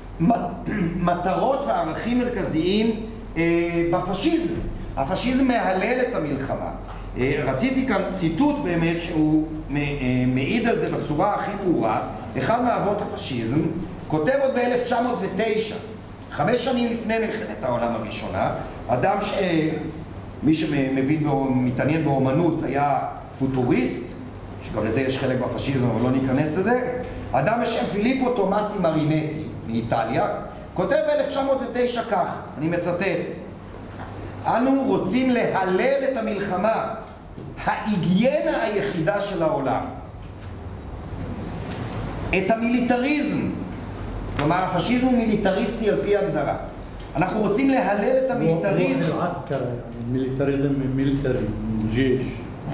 מטרות וערכים מרכזיים אה, בפשיזם. הפשיזם מהלל את המלחמה. אה, רציתי כאן ציטוט באמת שהוא אה, מעיד על זה בצורה הכי ברורה. אחד מאבות הפשיזם כותב עוד ב-אלף תשע מאות ותשע, חמש שנים לפני מלחמת העולם הראשונה, אדם שמי שמבין, מתעניין באומנות, היה פוטוריסט, שגם לזה יש חלק בפשיזם, אבל לא ניכנס לזה, אדם בשם פיליפו תומאסי מרינטי מאיטליה, כותב ב-אלף תשע מאות ותשע כך, אני מצטט, אנו רוצים להלל את המלחמה, ההיגיינה היחידה של העולם. את המיליטריזם, כלומר הפשיזם הוא מיליטריסטי על פי הגדרה. אנחנו רוצים להלל את המיליטריזם. הוא עסקר, מיליטריזם מיליטרי, ג'יש.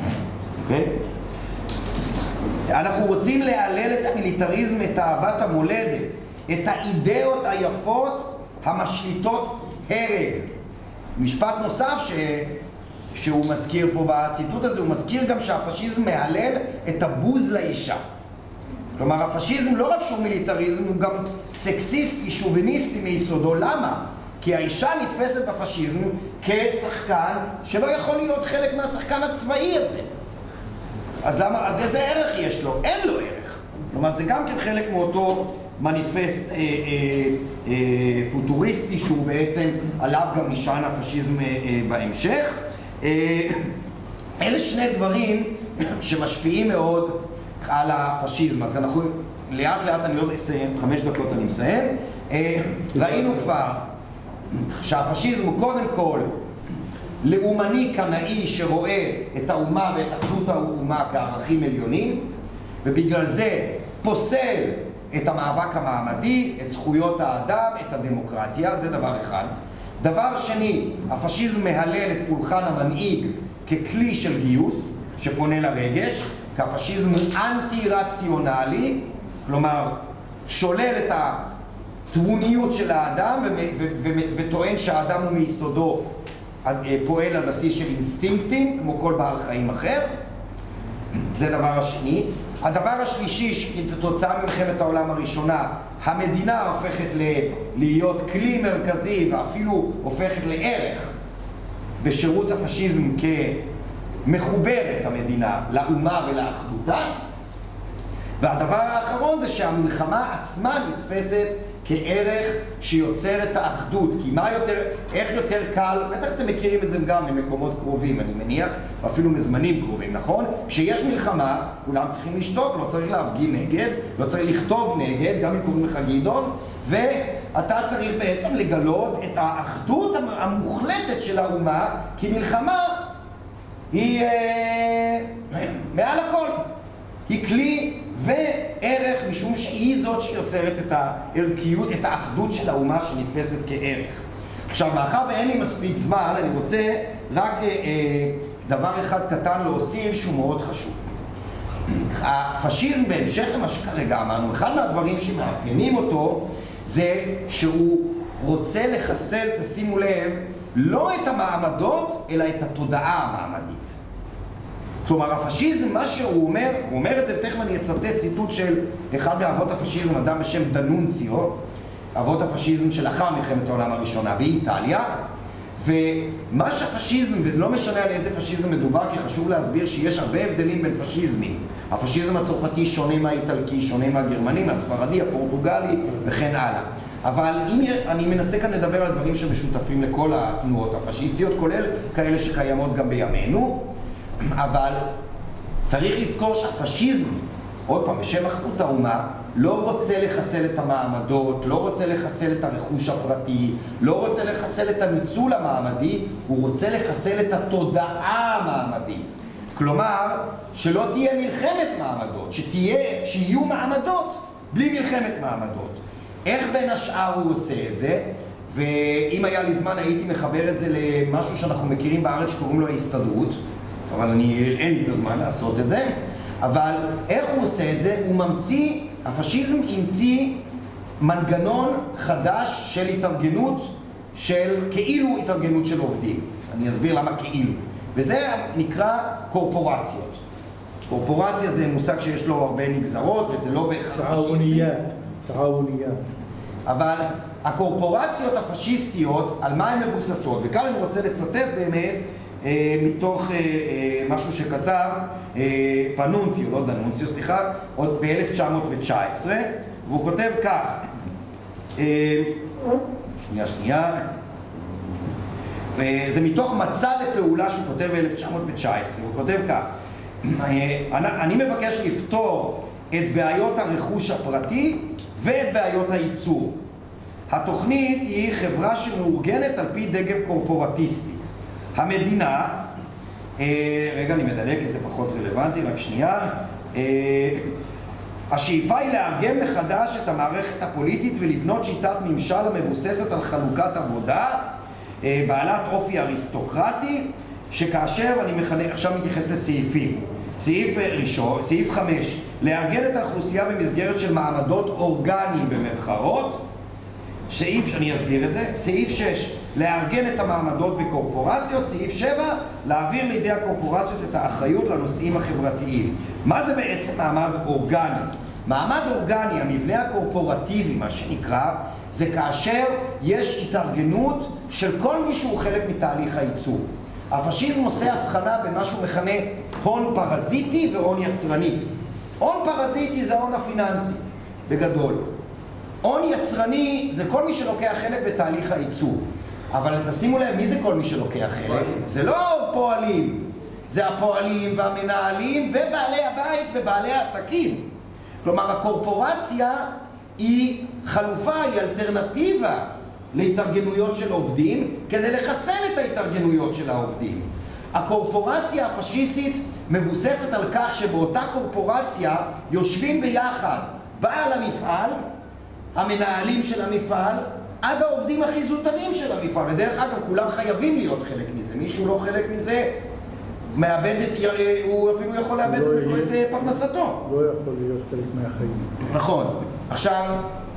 אנחנו רוצים להלל את המיליטריזם, את אהבת המולדת, את האידאות היפות המשליטות הרג. משפט נוסף ש... שהוא מזכיר פה בציטוט הזה, הוא מזכיר גם שהפשיזם מהלל את הבוז לאישה. כלומר, הפשיזם לא רק שהוא מיליטריזם, הוא גם סקסיסטי, שוביניסטי מיסודו. למה? כי האישה נתפסת בפשיזם כשחקן שלא יכול להיות חלק מהשחקן הצבאי הזה. אז למה? אז איזה ערך יש לו? אין לו ערך. כלומר, זה גם כן חלק מאותו מניפסט אה, אה, אה, פוטוריסטי שהוא בעצם עליו גם נשען הפשיזם אה, אה, בהמשך. אה, אלה שני דברים שמשפיעים מאוד על הפשיזם. אז אנחנו לאט לאט, אני עוד אסיים, חמש דקות אני מסיים. אה, ראינו כבר שהפשיזם הוא קודם כל לאומני קנאי שרואה את האומה ואת אחדות האומה כערכים עליונים, ובגלל זה פוסל את המאבק המעמדי, את זכויות האדם, את הדמוקרטיה, זה דבר אחד. דבר שני, הפשיזם מהלל את פולחן המנהיג ככלי של גיוס, שפונה לרגש, כי הפשיזם הוא אנטי-רציונלי, כלומר, שולל את התבוניות של האדם וטוען שהאדם הוא מיסודו פועל על בסיס של אינסטינקטים, כמו כל בעל חיים אחר. זה דבר השני. הדבר השלישי, שכתוצאה ממלחמת העולם הראשונה, המדינה הופכת להיות כלי מרכזי ואפילו הופכת לערך בשירות הפשיזם כמחוברת המדינה לאומה ולאחדותה. והדבר האחרון זה שהמלחמה עצמה נתפסת כערך שיוצר את האחדות. כי מה יותר, איך יותר קל, בטח אתם מכירים את זה גם ממקומות קרובים, אני מניח, ואפילו מזמנים קרובים, נכון? כשיש מלחמה, כולם צריכים לשתוק, לא צריך להפגין נגד, לא צריך לכתוב נגד, גם אם קוראים לך גדעון, ואתה צריך בעצם לגלות את האחדות המוחלטת של האומה, כי מלחמה היא אה, מעל הכל. היא כלי וערך, משום שהיא זאת שיוצרת את הערכיות, את האחדות של האומה שנתפסת כערך. עכשיו, מאחר ואין לי מספיק זמן, אני רוצה רק אה, דבר אחד קטן להוסיף שהוא מאוד חשוב. הפשיזם, בהמשך למה שכרגע אמרנו, אחד מהדברים שמאפיינים אותו זה שהוא רוצה לחסל, תשימו לב, לא את המעמדות, אלא את התודעה המעמדית. כלומר, הפשיזם, מה שהוא אומר, הוא אומר את זה, ותכף אני אצטט ציטוט של אחד מאבות הפשיזם, אדם בשם דנונציו, אבות הפשיזם שלאחר מלחמת העולם הראשונה באיטליה, ומה שהפשיזם, וזה לא משנה על איזה פשיזם מדובר, כי חשוב להסביר שיש הרבה הבדלים בין פשיזמים. הפשיזם הצרפתי שונה מהאיטלקי, שונה מהגרמני, מהספרדי, הפורטוגלי וכן הלאה. אבל אם אני מנסה כאן לדבר על דברים שמשותפים לכל התנועות הפשיסטיות, כולל כאלה שקיימות גם בימינו, אבל צריך לזכור שהפשיזם, עוד פעם, בשם אחדות האומה, לא רוצה לחסל את המעמדות, לא רוצה לחסל את הרכוש הפרטי, לא רוצה לחסל את הניצול המעמדי, הוא רוצה לחסל את התודעה המעמדית. כלומר, שלא תהיה מלחמת מעמדות, שתהיה, שיהיו מעמדות בלי מלחמת מעמדות. איך בין השאר הוא עושה את זה? ואם היה לי זמן הייתי מחבר את זה למשהו שאנחנו מכירים בארץ שקוראים לו ההסתדרות, אבל אני, אין לי את הזמן לעשות את זה. אבל איך הוא עושה את זה? הוא ממציא, הפשיזם המציא מנגנון חדש של התארגנות, של כאילו התארגנות של עובדים. אני אסביר למה כאילו. וזה נקרא קורפורציות. קורפורציה זה מושג שיש לו הרבה נגזרות, וזה לא בהכרח פשיסטי. תעאוניה. אבל הקורפורציות הפשיסטיות, על מה הן מבוססות? וכאן אני רוצה לצטט באמת אה, מתוך אה, אה, משהו שכתב אה, פנונציו, לא דנונציו, סליחה, עוד ב-אלף תשע מאות תשע עשרה, והוא כותב כך, אה, שנייה, שנייה, וזה מתוך מצע לפעולה שהוא כותב ב-אלף תשע מאות תשע עשרה, הוא כותב כך, אה, אני, אני מבקש לפתור את בעיות הרכוש הפרטי ואת בעיות הייצור. התוכנית היא חברה שמאורגנת על פי דגם קורפורטיסטי. המדינה, אה, רגע אני מדלג כי זה פחות רלוונטי, רק שנייה, אה, השאיפה היא לארגן מחדש את המערכת הפוליטית ולבנות שיטת ממשל המבוססת על חלוקת עבודה, אה, בעלת אופי אריסטוקרטי, שכאשר אני מכנה, עכשיו מתייחס לסעיפים. סעיף ראשון, סעיף חמש, לארגן את האוכלוסייה במסגרת של מעמדות אורגניים במרכאות. סעיף, אני אסביר את זה, סעיף שש, לארגן את המעמדות בקורפורציות. סעיף שבע, להעביר לידי הקורפורציות את האחריות לנושאים החברתיים. מה זה בעצם מעמד אורגני? מעמד אורגני, המבנה הקורפורטיבי, מה שנקרא, זה כאשר יש התארגנות של כל מי שהוא חלק מתהליך הייצור. הפשיזם עושה הבחנה במה שהוא מכנה הון פרזיטי והון יצרני. הון פרזיטי זה ההון הפיננסי, בגדול. הון יצרני זה כל מי שלוקח חלק בתהליך הייצור. אבל תשימו לב, מי זה כל מי שלוקח חלק? זה לא פועלים. זה הפועלים והמנהלים ובעלי הבית ובעלי העסקים. כלומר, הקורפורציה היא חלופה, היא אלטרנטיבה להתארגנויות של עובדים, כדי לחסל את ההתארגנויות של העובדים. הקורפורציה הפשיסטית מבוססת על כך שבאותה קורפורציה יושבים ביחד בעל המפעל, המנהלים של המפעל, עד העובדים הכי זוטרים של המפעל. ודרך אגב, כולם חייבים להיות חלק מזה. מישהו לא חלק מזה, מאבד את, הוא אפילו יכול לאבד את פרנסתו. לא יכול להיות חלק מהחיים. נכון. עכשיו,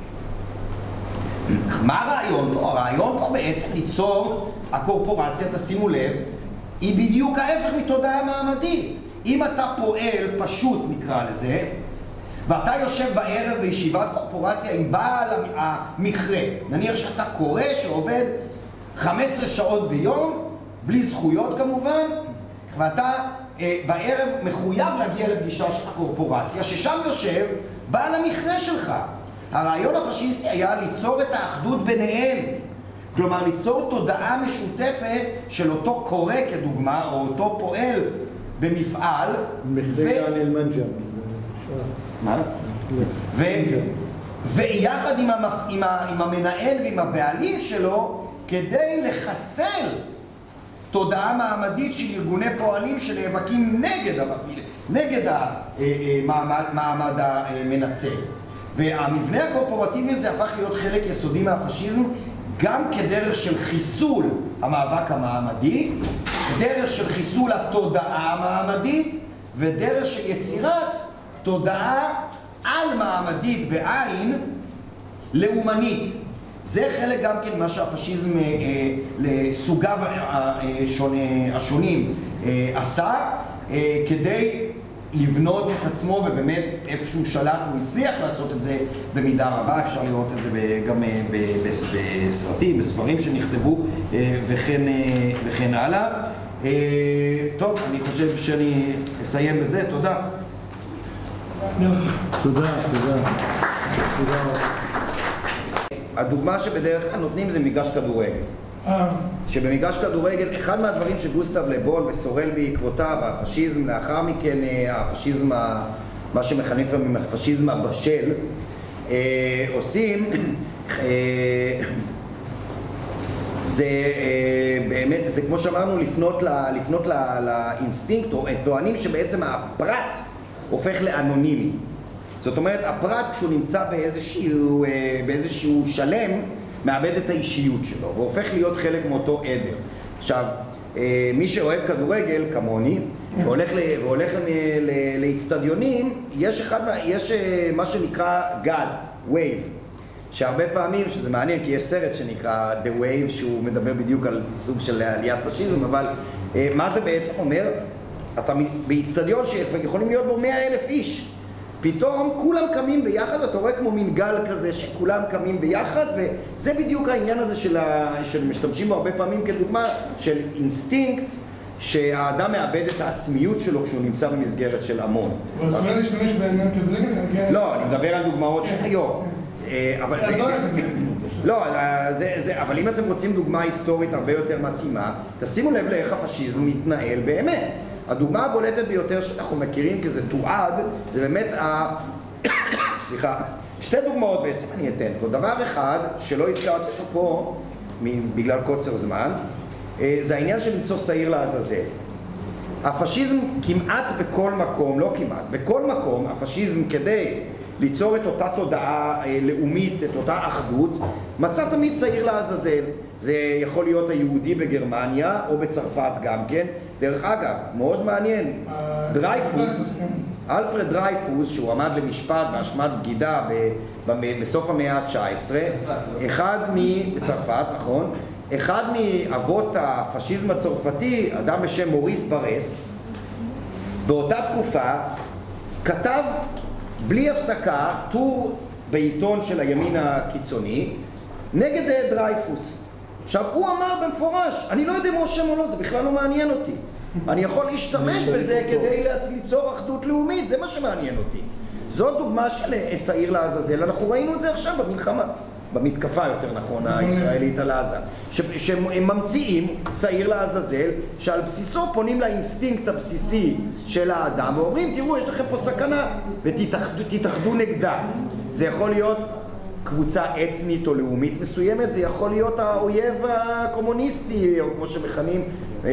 מה הרעיון פה? הרעיון פה בעצם ליצור הקורפורציה, תשימו לב, היא בדיוק ההפך מתודעה מעמדית. אם אתה פועל פשוט, נקרא לזה, ואתה יושב בערב בישיבת קורפורציה עם בעל המכרה, נניח שאתה קורא שעובד חמש עשרה שעות ביום, בלי זכויות כמובן, ואתה אה, בערב מחויב להגיע לפגישה של הקורפורציה, ששם יושב בעל המכרה שלך. הרעיון הפשיסטי היה ליצור את האחדות ביניהם, כלומר ליצור תודעה משותפת של אותו קורא כדוגמה, או אותו פועל במפעל. מכרה על אל-מנג'ם. מה? ו... ויחד עם, המפ... עם, ה... עם המנהל ועם הבעלים שלו, כדי לחסל תודעה מעמדית של ארגוני פועלים שנאבקים נגד המפעיל, נגד המעמד, מעמד המנצל. והמבנה הקורפורטיבי הזה הפך להיות חלק יסודי מהפשיזם, גם כדרך של חיסול המאבק המעמדי, דרך של חיסול התודעה המעמדית, ודרך של יצירת תודעה על מעמדית בעין לאומנית. זה חלק גם כן מה שהפשיזם אה, אה, לסוגיו השונים אה, עשה, אה, כדי לבנות את עצמו, ובאמת איפשהו שלט הוא הצליח לעשות את זה במידה רבה. אפשר לראות את זה גם בסרטים, בספרים שנכתבו וכן, וכן הלאה. טוב, אני חושב שאני אסיים בזה. תודה. תודה, תודה. תודה. הדוגמה שבדרך כלל נותנים זה מגרש כדורגל. שבמגרש כדורגל, אחד מהדברים שגוסטב לבון וסורל בעקבותיו, הפשיזם לאחר מכן, הפשיזם, מה שמכנים לפעמים הפשיזם הבשל, עושים, זה באמת, זה כמו שאמרנו, לפנות, לפנות לאינסטינקט, או טוענים שבעצם הפרט הופך לאנונימי. זאת אומרת, הפרט כשהוא נמצא באיזשהו, באיזשהו שלם, מאבד את האישיות שלו, והופך להיות חלק מאותו עדר. עכשיו, מי שאוהב כדורגל, כמוני, והולך, והולך לאצטדיונים, יש, אחד, יש מה שנקרא גל, wave, שהרבה פעמים, שזה מעניין, כי יש סרט שנקרא The Wave, שהוא מדבר בדיוק על סוג של עליית פשיזם, אבל מה זה בעצם אומר? אתה באצטדיון שיכולים להיות בו מאה אלף איש, פתאום כולם קמים ביחד, אתה רואה כמו מין גל כזה שכולם קמים ביחד, וזה בדיוק העניין הזה של, ה... של משתמשים בו הרבה פעמים כדוגמה של אינסטינקט, שהאדם מאבד את העצמיות שלו כשהוא נמצא במסגרת של המון. אבל זאת אומרת להשתמש בעניין כדורגל? לא, אני מדבר על דוגמאות של היום. אבל... לא, זה, זה, אבל אם אתם רוצים דוגמה היסטורית הרבה יותר מתאימה, תשימו לב לאיך הפשיזם מתנהל באמת. הדוגמה הבולטת ביותר שאנחנו מכירים, כי זה תועד, זה באמת ה... סליחה, שתי דוגמאות בעצם אני אתן פה. דבר אחד, שלא הזכרתי אותו פה, בגלל קוצר זמן, זה העניין של למצוא שעיר לעזאזל. הפשיזם כמעט בכל מקום, לא כמעט, בכל מקום, הפשיזם כדי ליצור את אותה תודעה לאומית, את אותה אחדות, מצא תמיד שעיר לעזאזל. זה יכול להיות היהודי בגרמניה או בצרפת גם כן. דרך אגב, מאוד מעניין, דרייפוס, אלפרד דרייפוס, שהוא עמד למשפט באשמת בגידה בסוף המאה ה-תשע עשרה, אחד בצרפת, נכון? אחד מאבות הפשיזם הצרפתי, אדם בשם מוריס ברס, באותה תקופה כתב בלי הפסקה טור בעיתון של הימין הקיצוני נגד דרייפוס. עכשיו, הוא אמר במפורש, אני לא יודע אם הוא שם או לא, זה בכלל לא מעניין אותי. אני יכול להשתמש בזה כדי ליצור אחדות לאומית, זה מה שמעניין אותי. זאת דוגמה של שעיר לעזאזל, אנחנו ראינו את זה עכשיו במלחמה, במתקפה יותר נכון, הישראלית על עזה. שהם ממציאים שעיר לעזאזל, שעל בסיסו פונים לאינסטינקט הבסיסי של האדם, ואומרים, תראו, יש לכם פה סכנה, ותתאחדו נגדה. זה יכול להיות קבוצה אתנית או לאומית מסוימת, זה יכול להיות האויב הקומוניסטי, או כמו שמכנים, או,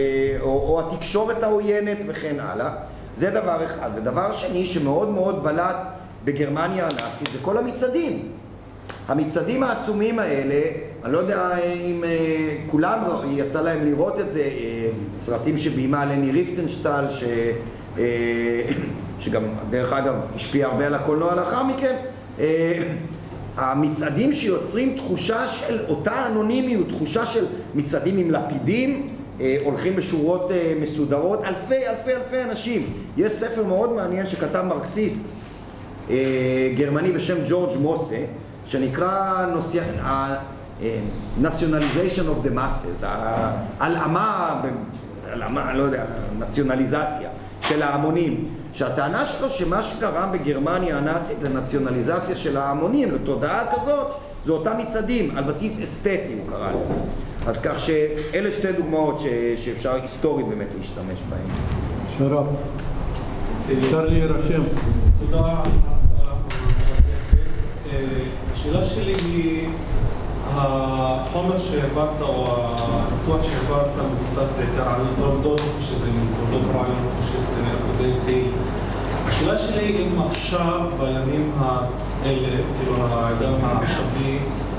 או התקשורת העוינת וכן הלאה. זה דבר אחד. ודבר שני שמאוד מאוד בלט בגרמניה הנאצית זה כל המצעדים. המצעדים העצומים האלה, אני לא יודע אם כולם יצא להם לראות את זה, סרטים שביימה לני ריפטנשטל, ש... שגם דרך אגב השפיע הרבה על הקולנוע לאחר מכן. המצעדים שיוצרים תחושה של אותה אנונימיות, תחושה של מצעדים עם לפידים, הולכים בשורות מסודרות, אלפי אלפי אלפי אנשים. יש ספר מאוד מעניין שכתב מרקסיסט גרמני בשם ג'ורג' מוסה, שנקרא Nationalization of the Masses, הלאמה, הלאמה, לא יודע, נציונליזציה של ההמונים, שהטענה שלו שמה שגרם בגרמניה הנאצית לנציונליזציה של ההמונים, לתודעה כזאת, זה אותם מצעדים, על בסיס אסתטי הוא קרא לזה. אז כך שאלה שתי דוגמאות שאפשר היסטורית באמת להשתמש בהן. שרף, אפשר להירשם. תודה על ההצעה. השאלה שלי היא, החומר שהעברת או הניתוח שהעברת מבוסס בעיקר על תולדות פשיזם, תולדות רעיון פשיסטי, זה פעיל. השאלה שלי אם עכשיו, בימים האלה, כאילו העידן העכשווי,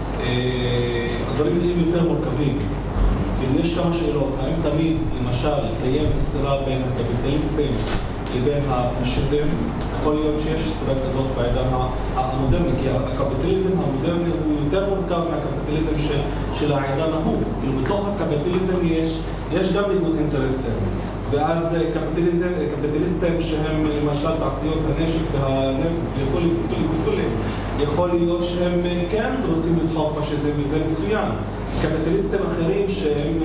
הדברים נראים יותר מורכבים. כאילו יש כמה שאלות, האם תמיד, למשל, קיים סתירה בין הקפיטליסטים לבין הפשיזם? יכול להיות שיש סתירה כזאת בעידן המודרני, כי הקפיטליזם המודרני הוא יותר מורכב מהקפיטליזם של, של העידן ההוא. כאילו בתוך הקפיטליזם יש, יש גם ניגוד אינטרסים. ואז קפיטליזם, קפיטליסטים שהם למשל תעשיות הנשק והנפט וכולי וכולי וכולי, יכול להיות שהם כן רוצים לדחוף פשיזם וזה מצוין. קפיטליסטים אחרים שהם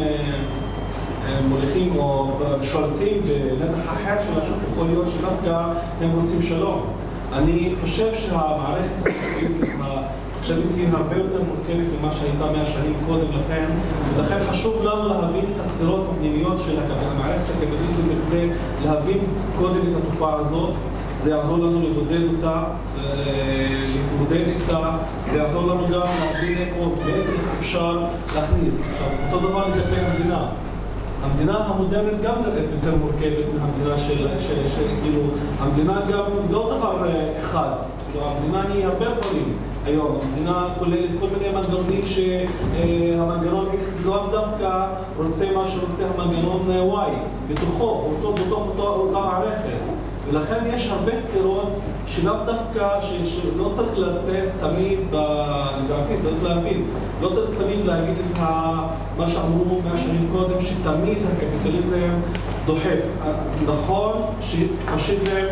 מוליכים או שולטים בנתח אחר של השוק, יכול להיות שדווקא הם רוצים שלום. אני חושב שהמערכת הקפיטליסטית העכשווית היא הרבה יותר מורכבת ממה שהייתה מאה שנים קודם לכן, ולכן חשוב לנו להבין את הסתירות הפנימיות של המערכת הקפיטליסטית בכדי להבין קודם את התופעה הזאת. זה יעזור לנו לבודד אותה, להתמודד איתה, זה יעזור לנו גם להבין איפה בעצם אפשר להכניס. עכשיו, אותו דבר לגבי המדינה. המדינה המודרנית גם נראית יותר מורכבת מהמדינה של, כאילו, המדינה גם לא דבר אחד. המדינה היא הרבה דברים היום. המדינה כוללת כל מיני מנגנונים שהמנגנון X לא דווקא רוצה מה שרוצה המנגנון Y בתוכו, אותו, בתוך אותה מערכת. ולכן יש הרבה סתירות שלאו דווקא, שלא צריך לצאת תמיד, לדעתי צריך להבין, לא צריך תמיד להגיד את מה שאמרו מהשנים קודם, שתמיד הקפיטליזם דוחף. נכון שפשיזם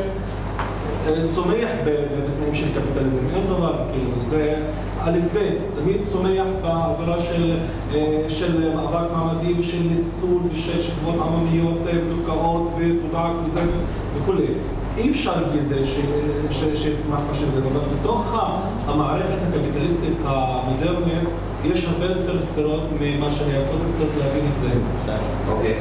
צומח בתנאים של קפיטליזם, אין דבר, כאילו, זה א' ב', תמיד צומח בעבירה של, של מאבק מעמדי ושל ניצול ושל שכבות עממיות מדוכאות ותודעה כוזבת וכו'. אי אפשר בלי זה שיצמח פשיזם, אבל בתוך המערכת הקפיטליסטית המודרנית יש הרבה יותר סתירות ממה שהיה קודם, צריך להבין את זה. אוקיי,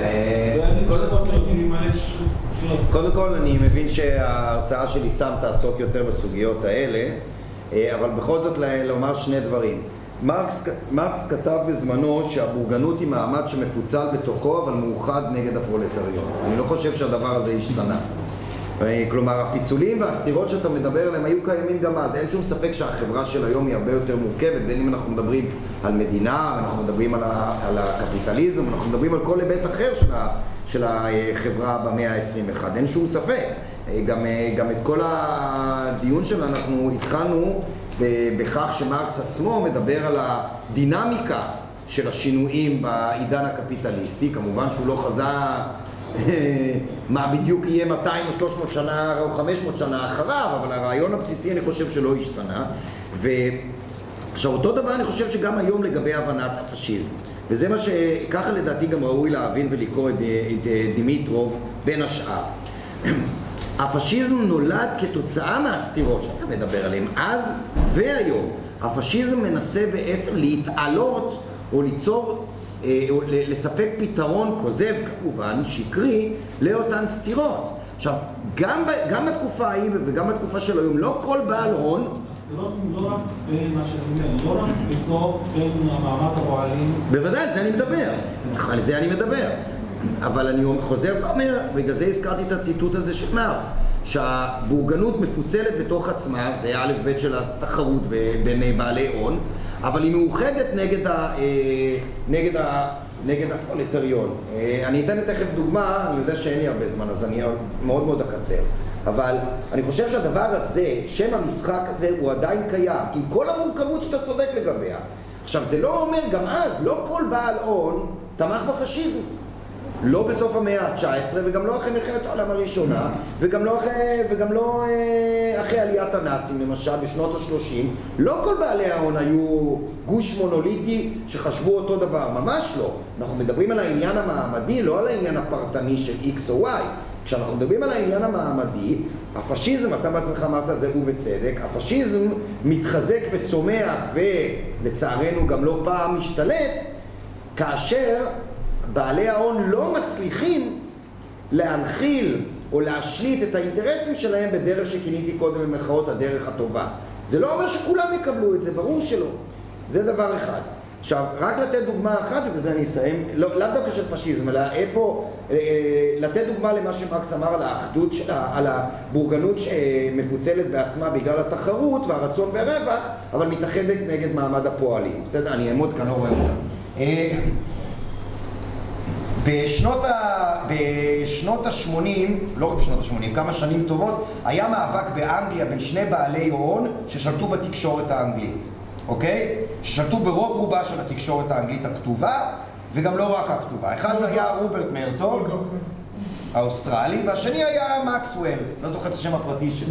קודם כל אני מבין שההרצאה שלי שם תעסוק יותר בסוגיות האלה, אבל בכל זאת לומר שני דברים. מרקס, מרקס כתב בזמנו שהבורגנות היא מעמד שמפוצל בתוכו אבל מאוחד נגד הפרולטריון. אני לא חושב שהדבר הזה השתנה. כלומר, הפיצולים והסתירות שאתה מדבר עליהם היו קיימים גם אז. אין שום ספק שהחברה של היום היא הרבה יותר מורכבת, בין אם אנחנו מדברים על מדינה, אנחנו מדברים על, ה, על הקפיטליזם, אנחנו מדברים על כל היבט אחר של, ה, של החברה במאה ה-עשרים ואחת. אין שום ספק. גם, גם את כל הדיון שלנו אנחנו התחלנו בכך שמרקס עצמו מדבר על הדינמיקה של השינויים בעידן הקפיטליסטי. כמובן שהוא לא חזה מה בדיוק יהיה מאתיים או שלוש מאות שנה או חמש מאות שנה אחריו, אבל הרעיון הבסיסי אני חושב שלא השתנה. ועכשיו אותו דבר אני חושב שגם היום לגבי הבנת הפשיזם, וזה מה שככה לדעתי גם ראוי להבין ולקרוא את, את דימיטרוב בין השאר. הפשיזם נולד כתוצאה מהסתירות שאתה מדבר עליהן אז והיום. הפשיזם מנסה בעצם להתעלות או ליצור או לספק פתרון כוזב, כמובן, שקרי, לאותן סתירות. עכשיו, גם, גם בתקופה ההיא וגם בתקופה של היום, לא כל בעל הון... הסתירות הן לא רק בין מה שאתה אומר, לא רק בתוך בין המעמד הפועלים... בוודאי, על זה אני מדבר. על זה אני מדבר. אבל אני חוזר ואומר, בגלל זה הזכרתי את הציטוט הזה של מרקס, שהבורגנות מפוצלת בתוך עצמה, זה א' ב' של התחרות בין בעלי הון, אבל היא מאוחדת נגד ה... נגד ה... נגד הפרולטריון. אני אתן תכף דוגמה, אני יודע שאין לי הרבה זמן, אז אני מאוד מאוד אקצר. אבל אני חושב שהדבר הזה, שם המשחק הזה, הוא עדיין קיים, עם כל המורכבות שאתה צודק לגביה. עכשיו, זה לא אומר גם אז, לא כל בעל הון תמך בפשיזם. לא בסוף המאה ה-תשע עשרה, וגם לא אחרי מלחמת העולם הראשונה, וגם לא אחרי, וגם לא אחרי עליית הנאצים, למשל, בשנות ה-שלושים. לא כל בעלי ההון היו גוש מונוליטי שחשבו אותו דבר, ממש לא. אנחנו מדברים על העניין המעמדי, לא על העניין הפרטני של X או Y. כשאנחנו מדברים על העניין המעמדי, הפשיזם, אתה בעצמך אמרת על זה ובצדק, הפשיזם מתחזק וצומח ולצערנו גם לא פעם משתלט, כאשר בעלי ההון לא מצליחים להנחיל או להשליט את האינטרסים שלהם בדרך שכיניתי קודם במרכאות הדרך הטובה. זה לא אומר שכולם יקבלו את זה, ברור שלא. זה דבר אחד. עכשיו, רק לתת דוגמה אחת, ובזה אני אסיים, לא, לא דווקא של פשיזם, אלא איפה, אה, לתת דוגמה למה שמרקס אמר על האחדות, על הבורגנות שמפוצלת בעצמה בגלל התחרות והרצון ברווח, אבל מתאחדת נגד מעמד הפועלים. בסדר, אני אעמוד כאן, לא רואה אותה. אה, בשנות ה... בשנות ה-שמונים, לא רק בשנות ה-שמונים, כמה שנים טובות, היה מאבק באנגליה בין שני בעלי הון ששלטו בתקשורת האנגלית. אוקיי? ששלטו ברוב רובה של התקשורת האנגלית הכתובה, וגם לא רק הכתובה. אחד זה היה רוברט מרדוק, האוסטרלי, והשני היה מקסוול, לא זוכר את השם הפרטי שלו.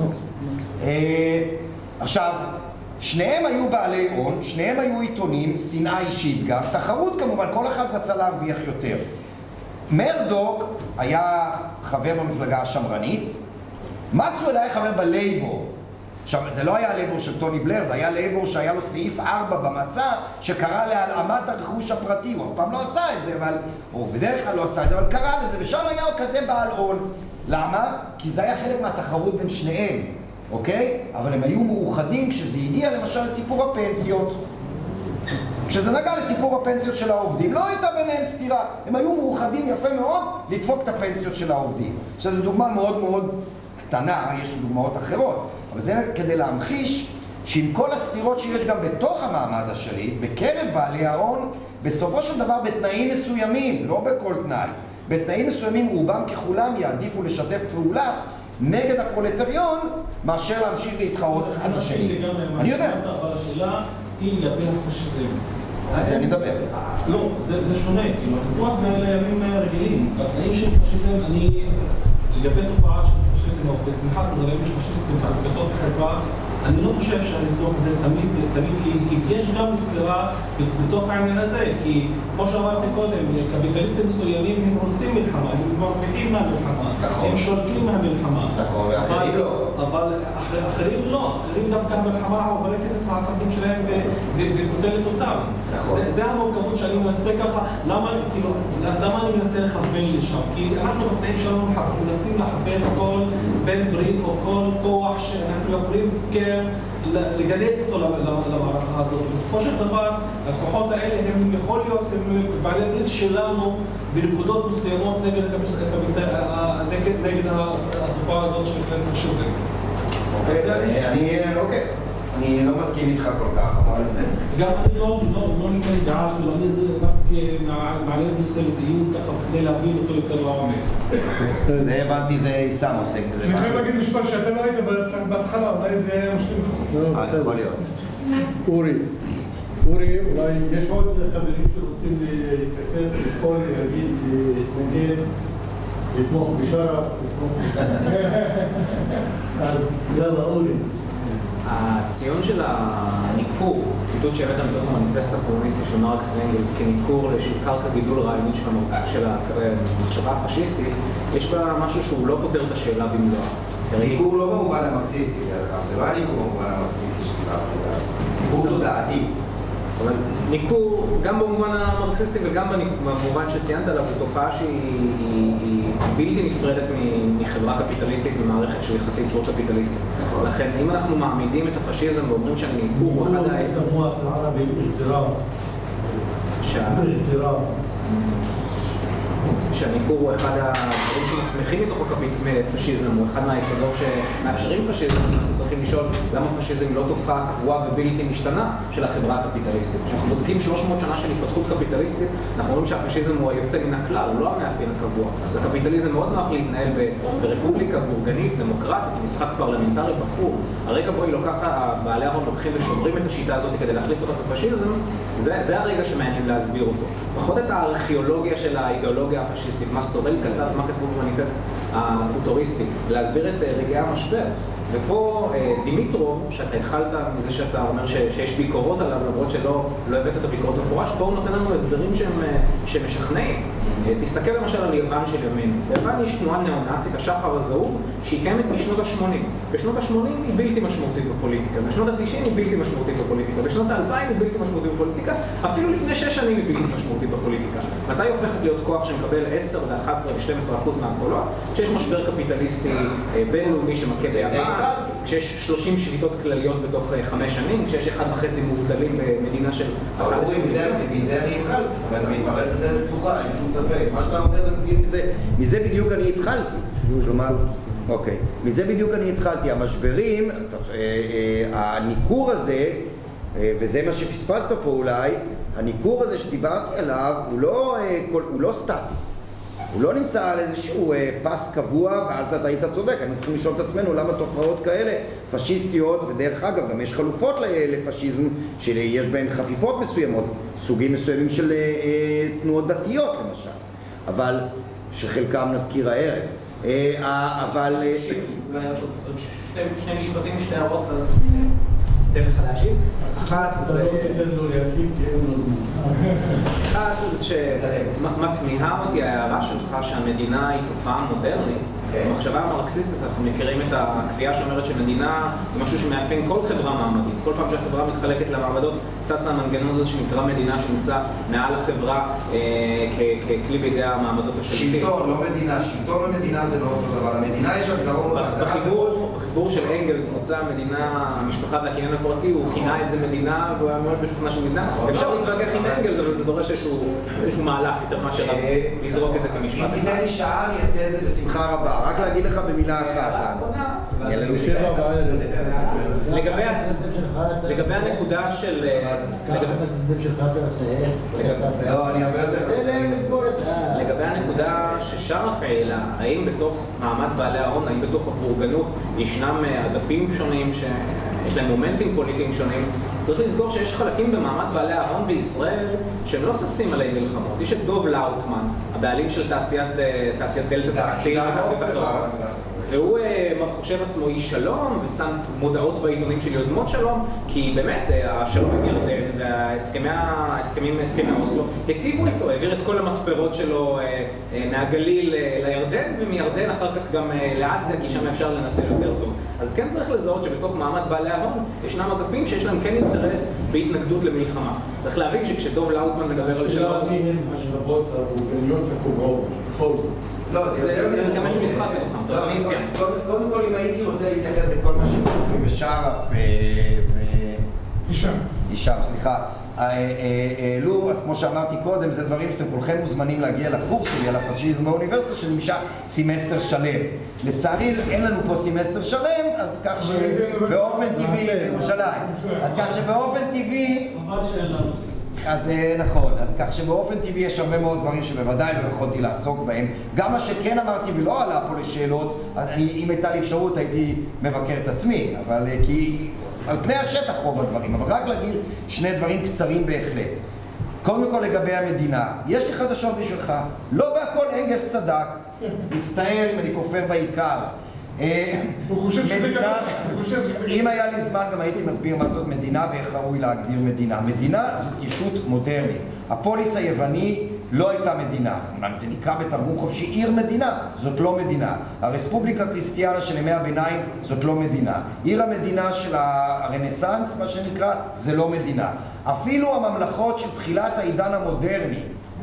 עכשיו, שניהם היו בעלי הון, שניהם היו עיתונים, שנאה אישית גם, תחרות כמובן, כל אחד רצה להרוויח יותר. מרדוק היה חבר במפלגה השמרנית, מקסוול היה חבר בלייבור. עכשיו, זה לא היה הלייבור של טוני בלר, זה היה לייבור שהיה לו סעיף ארבע במצע שקרא להלאמת הרכוש הפרטי. הוא אף פעם לא עשה את זה, אבל, או בדרך כלל לא עשה את זה, אבל קרא לזה, ושם היה כזה בעל הון. למה? כי זה היה חלק מהתחרות בין שניהם, אוקיי? אבל הם היו מאוחדים כשזה הגיע למשל לסיפור הפנסיות. כשזה נגע לסיפור הפנסיות של העובדים, לא הייתה ביניהם סתירה. הם היו מאוחדים יפה מאוד לדפוק את הפנסיות של העובדים. עכשיו, זו דוגמה מאוד מאוד קטנה, יש דוגמאות אחרות. אבל זה כדי להמחיש שעם כל הסתירות שיש גם בתוך המעמד השליט, בקרב בעלי ההון, בסופו של דבר בתנאים מסוימים, לא בכל תנאי, בתנאים מסוימים רובם ככולם יעדיפו לשתף פעולה נגד הפרולטריון, מאשר להמשיך להתחרות אחד השני. אני יודע. אבל השאלה היא לגבי הפשיזם. על זה אני מדבר. לא, זה שונה. הניתוח זה לימים רגילים. בתנאים של פשיזם, אני לגבי תופעה של פשיזם או בצמיחת הזרעים של פשיזם בתוך החברה, אני לא חושב שהניתוח הזה תמיד, תמיד, כי יש גם סתירה בתוך העניין הזה, כי כמו שאמרתי קודם, קפיטליסטים מסוימים הם רוצים מלחמה, הם מרוויחים מהמלחמה, הם שולטים מהמלחמה. נכון, ואחרים לא. אבל אחרים לא, אחרים דווקא המלחמה הורסת את העסקים שלהם וכותלת אותם. זה המורכבות שאני מנסה ככה, למה אני מנסה לכוון לשם? כי אנחנו בתנאים שלנו מנסים לחפש כל בן ברית או כל כוח שאנחנו יכולים לגייס אותו למערכה הזאת. בסופו של דבר, הכוחות האלה הם יכול להיות בעלי ברית שלנו בנקודות מסוימות נגד התופעה הזאת של פשיזם. אוקיי, אני לא מסכים איתך כל כך, אבל... גם אני לא ניתן דעה, אני זה רק מעלה נושא לדיון ככה כדי להבין אותו יותר לעומק. זה הבנתי, זה עיסם עוסק בזה. אני חייב להגיד משפט שאתה לא היית בהתחלה, אולי זה היה משלים לך. אה, יכול להיות. אורי, אורי, אולי יש עוד חברים שרוצים להתרכז, לשקול, להגיד, להתנגד, לתמוך בשרף, אז יאללה, אורי. הציון של הניכור, ציטוט שהבאת מתוך המניפסט הקומוניסטי של מרקס ואנגלס כניכור של קרקע גידול רעיונית של המחשבה הפשיסטית, יש בה משהו שהוא לא פותר את השאלה במלואה. ניכור לא במובן המרקסיסטי, דרך אגב, זה לא הניכור במובן המרקסיסטי שדיברתי עליו, ניכור תודעתי. אבל ניכור, גם במובן המרקסיסטי וגם במובן שציינת עליו, זו תופעה שהיא בלתי נפרדת מחברה קפיטליסטית במערכת של יחסי יצור קפיטליסטית. לכן, אם אנחנו מעמידים את הפשיזם ואומרים שהניכור הוא אחד ה... יסמוה בערבית ארתירה. שה... ארתירה. שהניכור הוא אחד הדברים שמצמיחים מתוך הפשיזם, הוא אחד מהיסודות שמאפשרים פשיזם, אז אנחנו צריכים לשאול למה פשיזם לא תופעה קבועה ובלתי משתנה של החברה הקפיטליסטית. כשאנחנו בודקים שלוש מאות שנה של התפתחות קפיטליסטית, אנחנו רואים שהפשיזם הוא היוצא מן הכלל, הוא לא המאפיין הקבוע. לקפיטליזם מאוד נוח להתנהל ברפובליקה בורגנית, דמוקרטית, משחק פרלמנטרי בחור. הרגע בו היא לוקחה, בעלי ההון לוקחים ושוברים את השיטה הזאת כדי להחליף אותה בפשיזם, זה, זה הרגע שמעניין להסביר אותו. פחות את הארכיאולוגיה של האידיאולוגיה הפשיסטית, מה סורל כתב, מה כתבו במניפסט הפוטוריסטי, להסביר את רגעי המשבר. ופה דימיטרוב, שאתה התחלת מזה שאתה אומר שיש ביקורות עליו, למרות שלא לא הבאת את הביקורות מפורש, פה הוא נותן לנו הסברים שהם, שמשכנעים. תסתכל למשל על יוון של ימינו. ביוון יש תנועה ניאו-נאצית, השחר הזהוב, שהיא קיימת בשנות ה-שמונים. בשנות ה-שמונים היא בלתי משמעותית בפוליטיקה, בשנות ה-תשעים היא בלתי משמעותית בפוליטיקה, בשנות ה-אלפיים היא בלתי משמעותית בפוליטיקה, אפילו לפני שש שנים היא בלתי משמעותית בפוליטיקה. מתי היא הופכת להיות כוח שמקבל עשר ו-אחת עשרה ו-שתים עשרה אחוז מהקולות? כשיש משבר קפיטליסטי בינלאומי שמכה ביוון, כשיש שלושים שביתות כלליות בתוך חמש שנים, כשיש אחד וחצי מובטלים במדינה של אחת עשרה. מזה אני התחלתי, ואתה מתפרץ את זה לפתוחה, אין שום ספק. מה שאתה אומר זה בדיוק מזה, מזה בדיוק אני התחלתי. כלומר, אוקיי, מזה בדיוק אני התחלתי. המשברים, הניכור הזה, וזה מה שפספסת פה אולי, הניכור הזה שדיברתי עליו הוא לא, הוא לא סטטי. הוא לא נמצא על איזשהו פס קבוע, ואז אתה היית צודק. אנחנו צריכים לשאול את עצמנו למה תופעות כאלה פשיסטיות, ודרך אגב גם יש חלופות לפשיזם שיש בהן חפיפות מסוימות, סוגים מסוימים של תנועות דתיות למשל, אבל שחלקם נזכיר הערב. אבל... שני משפטים, שתי הערות, אז תן לך להשיב. אחת זה... אחת זה שמתמיהה אותי ההערה שלך שהמדינה היא תופעה מודרנית. במחשבה המרקסיסטית אנחנו מכירים את הקביעה שאומרת שמדינה היא משהו שמאפיין כל חברה מעמדית. כל פעם שהחברה מתחלקת למעמדות, צץ המנגנון הזה שנקרא מדינה שנמצא מעל החברה ככלי בידי המעמדות השליטים. שלטון, לא מדינה. שלטון ומדינה זה לא אותו דבר. המדינה יש הגדרות... בחיבור של אנגלס מוצא המדינה, המשפחה והקניין הפרטי, הוא כינה את זה מדינה והוא היה מאוד בשכונה של מדינה. אפשר להתווכח עם אנגלס, אבל זה דורש איזשהו מהלך יותר מאשר לזרוק את זה כמשפט. אם תיתן לי שעה, אני אעשה את זה בשמחה רבה. רק להגיד לך במילה אחת. לגבי הנקודה של... לא, אני הרבה יותר... לגבי הנקודה ששרף העלה, האם בתוך מעמד בעלי ההון, האם בתוך הבורגנות ישנם אגפים שונים שיש להם מומנטים פוליטיים שונים, צריך לזכור שיש חלקים במעמד בעלי ההון בישראל שהם לא ששים עליהם מלחמות. יש את דוב לאוטמן, הבעלים של תעשיית דלתא טקסטיל ותעשיית אחרות. והוא חושב עצמו איש שלום ושם מודעות בעיתונים של יוזמות שלום, כי באמת השלום עם ירדן וההסכמים, הסכמי אוסלו, היטיבו איתו, העביר את כל המתפרות שלו מהגליל לירדן, ומירדן אחר כך גם לאסיה, כי שם אפשר לנצל יותר טוב. אז כן צריך לזהות שבתוך מעמד בעלי ההון ישנם אגפים שיש להם כן אינטרס בהתנגדות למלחמה. צריך להבין שכשדוב לאוטמן מדבר על שלום... מי הם השכבות הבורגניות הקובעות, בכל זאת? לא, זה יותר מזה. זה גם משהו משחק בתוכם, טוב, אני אסיים. קודם כל, אם הייתי רוצה להתייחס לכל מה שקוראים בשרף ו... הישם. הישם, סליחה. העלו, אז כמו שאמרתי קודם, זה דברים שאתם כולכם מוזמנים להגיע לקורס שלי על הפשיזם באוניברסיטה שנמשך סמסטר שלם. לצערי אין לנו פה סמסטר שלם, אז כך שבאופן טבעי בירושלים. אז כך שבאופן טבעי... אז נכון, אז כך שבאופן טבעי יש הרבה מאוד דברים שבוודאי לא יכולתי לעסוק בהם. גם מה שכן אמרתי ולא עלה פה לשאלות, אני, אם הייתה לי אפשרות הייתי מבקר את עצמי, אבל כי על פני השטח רוב הדברים, אבל רק להגיד שני דברים קצרים בהחלט. קודם כל לגבי המדינה, יש לי חדשות בשבילך, לא בהכל אנגלס צדק, מצטער אם אני כופר בעיקר. הוא חושב שזה גם... אם היה לי זמן גם הייתי מסביר מה זאת מדינה ואיך ראוי להגדיר מדינה. מדינה זאת ישות מודרנית. הפוליס היווני לא הייתה מדינה. אומנם זה נקרא בתרגום חופשי עיר מדינה, זאת לא מדינה. הרספובליקה קריסטיאנה של ימי הביניים זאת לא מדינה. עיר המדינה של הרנסנס, מה שנקרא, זה לא מדינה. אפילו הממלכות של תחילת העידן המודרני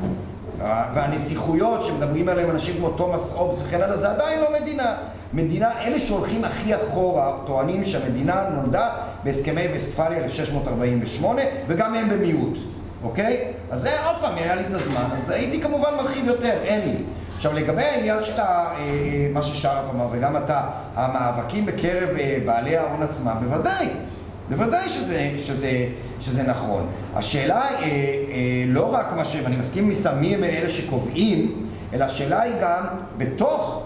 והנסיכויות שמדברים עליהם אנשים כמו תומאס הובס וכן הלאה, זה עדיין לא מדינה. מדינה, אלה שהולכים הכי אחורה, טוענים שהמדינה נולדה בהסכמי וסטפליה אלף שש מאות ארבעים ושמונה, וגם הם במיעוט, אוקיי? אז זה עוד פעם, היה לי את הזמן, אז הייתי כמובן מרחיב יותר, אין לי. עכשיו, לגבי העניין של מה ששרף אמר, וגם אתה, המאבקים בקרב בעלי ההון עצמם, בוודאי, בוודאי שזה, שזה, שזה נכון. השאלה היא לא רק מה ש... אני מסכים מסמי הם אלה שקובעים, אלא השאלה היא גם בתוך,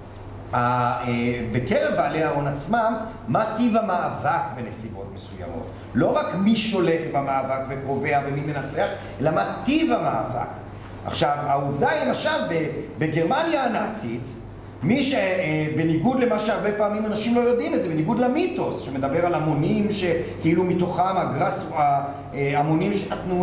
בקרב בעלי ההון עצמם, מה טיב המאבק בנסיבות מסוימות. לא רק מי שולט במאבק וקובע ומי מנצח, אלא מה טיב המאבק. עכשיו, העובדה היא למשל בגרמניה הנאצית, מי שבניגוד למה שהרבה פעמים אנשים לא יודעים את זה, בניגוד למיתוס, שמדבר על המונים שכאילו מתוכם הגרס, המונים שנתנו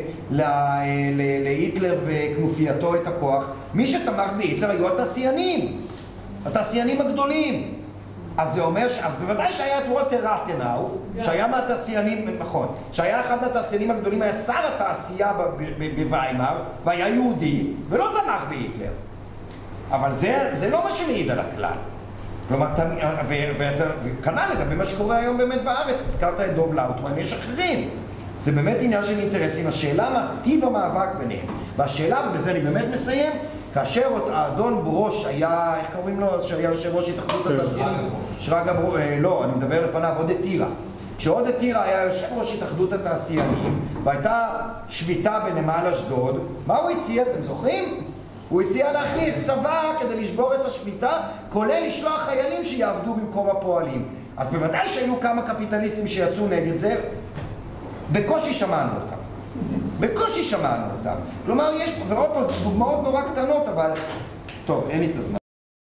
להיטלר וכנופייתו את הכוח, מי שתמך בהיטלר היו התעשיינים, התעשיינים הגדולים. אז זה אומר, אז בוודאי שהיה את וולטר רטנאו, שהיה מהתעשיינים, נכון, שהיה אחד מהתעשיינים הגדולים, היה שר התעשייה בוויימאר, והיה יהודי, ולא תמך בהיטלר. אבל זה, זה לא מה שמעיד על הכלל. כלומר, וכנ"ל לגבי מה שקורה היום באמת בארץ, הזכרת את דוב לאוטמן, יש אחרים. זה באמת עניין של אינטרסים. השאלה מה טיב המאבק ביניהם. והשאלה, ובזה אני באמת מסיים, כאשר האדון ברוש היה, איך קוראים לו, שהיה יושב ראש התאחדות התעשיינים? שרגא ברוש, לא, אני מדבר לפניו, עודד טירה. כשעודד טירה היה יושב ראש התאחדות התעשיינים, והייתה שביתה בנמל אשדוד, מה הוא הציע, אתם זוכרים? הוא הציע להכניס צבא כדי לשבור את השביתה, כולל לשלוח חיילים שיעבדו במקום הפועלים. אז בוודאי שהיו כמה קפיטליסטים שיצאו נגד זה, בקושי שמענו אותם. בקושי שמענו אותם. כלומר, יש פה, ועוד פעם, דוגמאות נורא קטנות, אבל... טוב, אין לי את הזמן.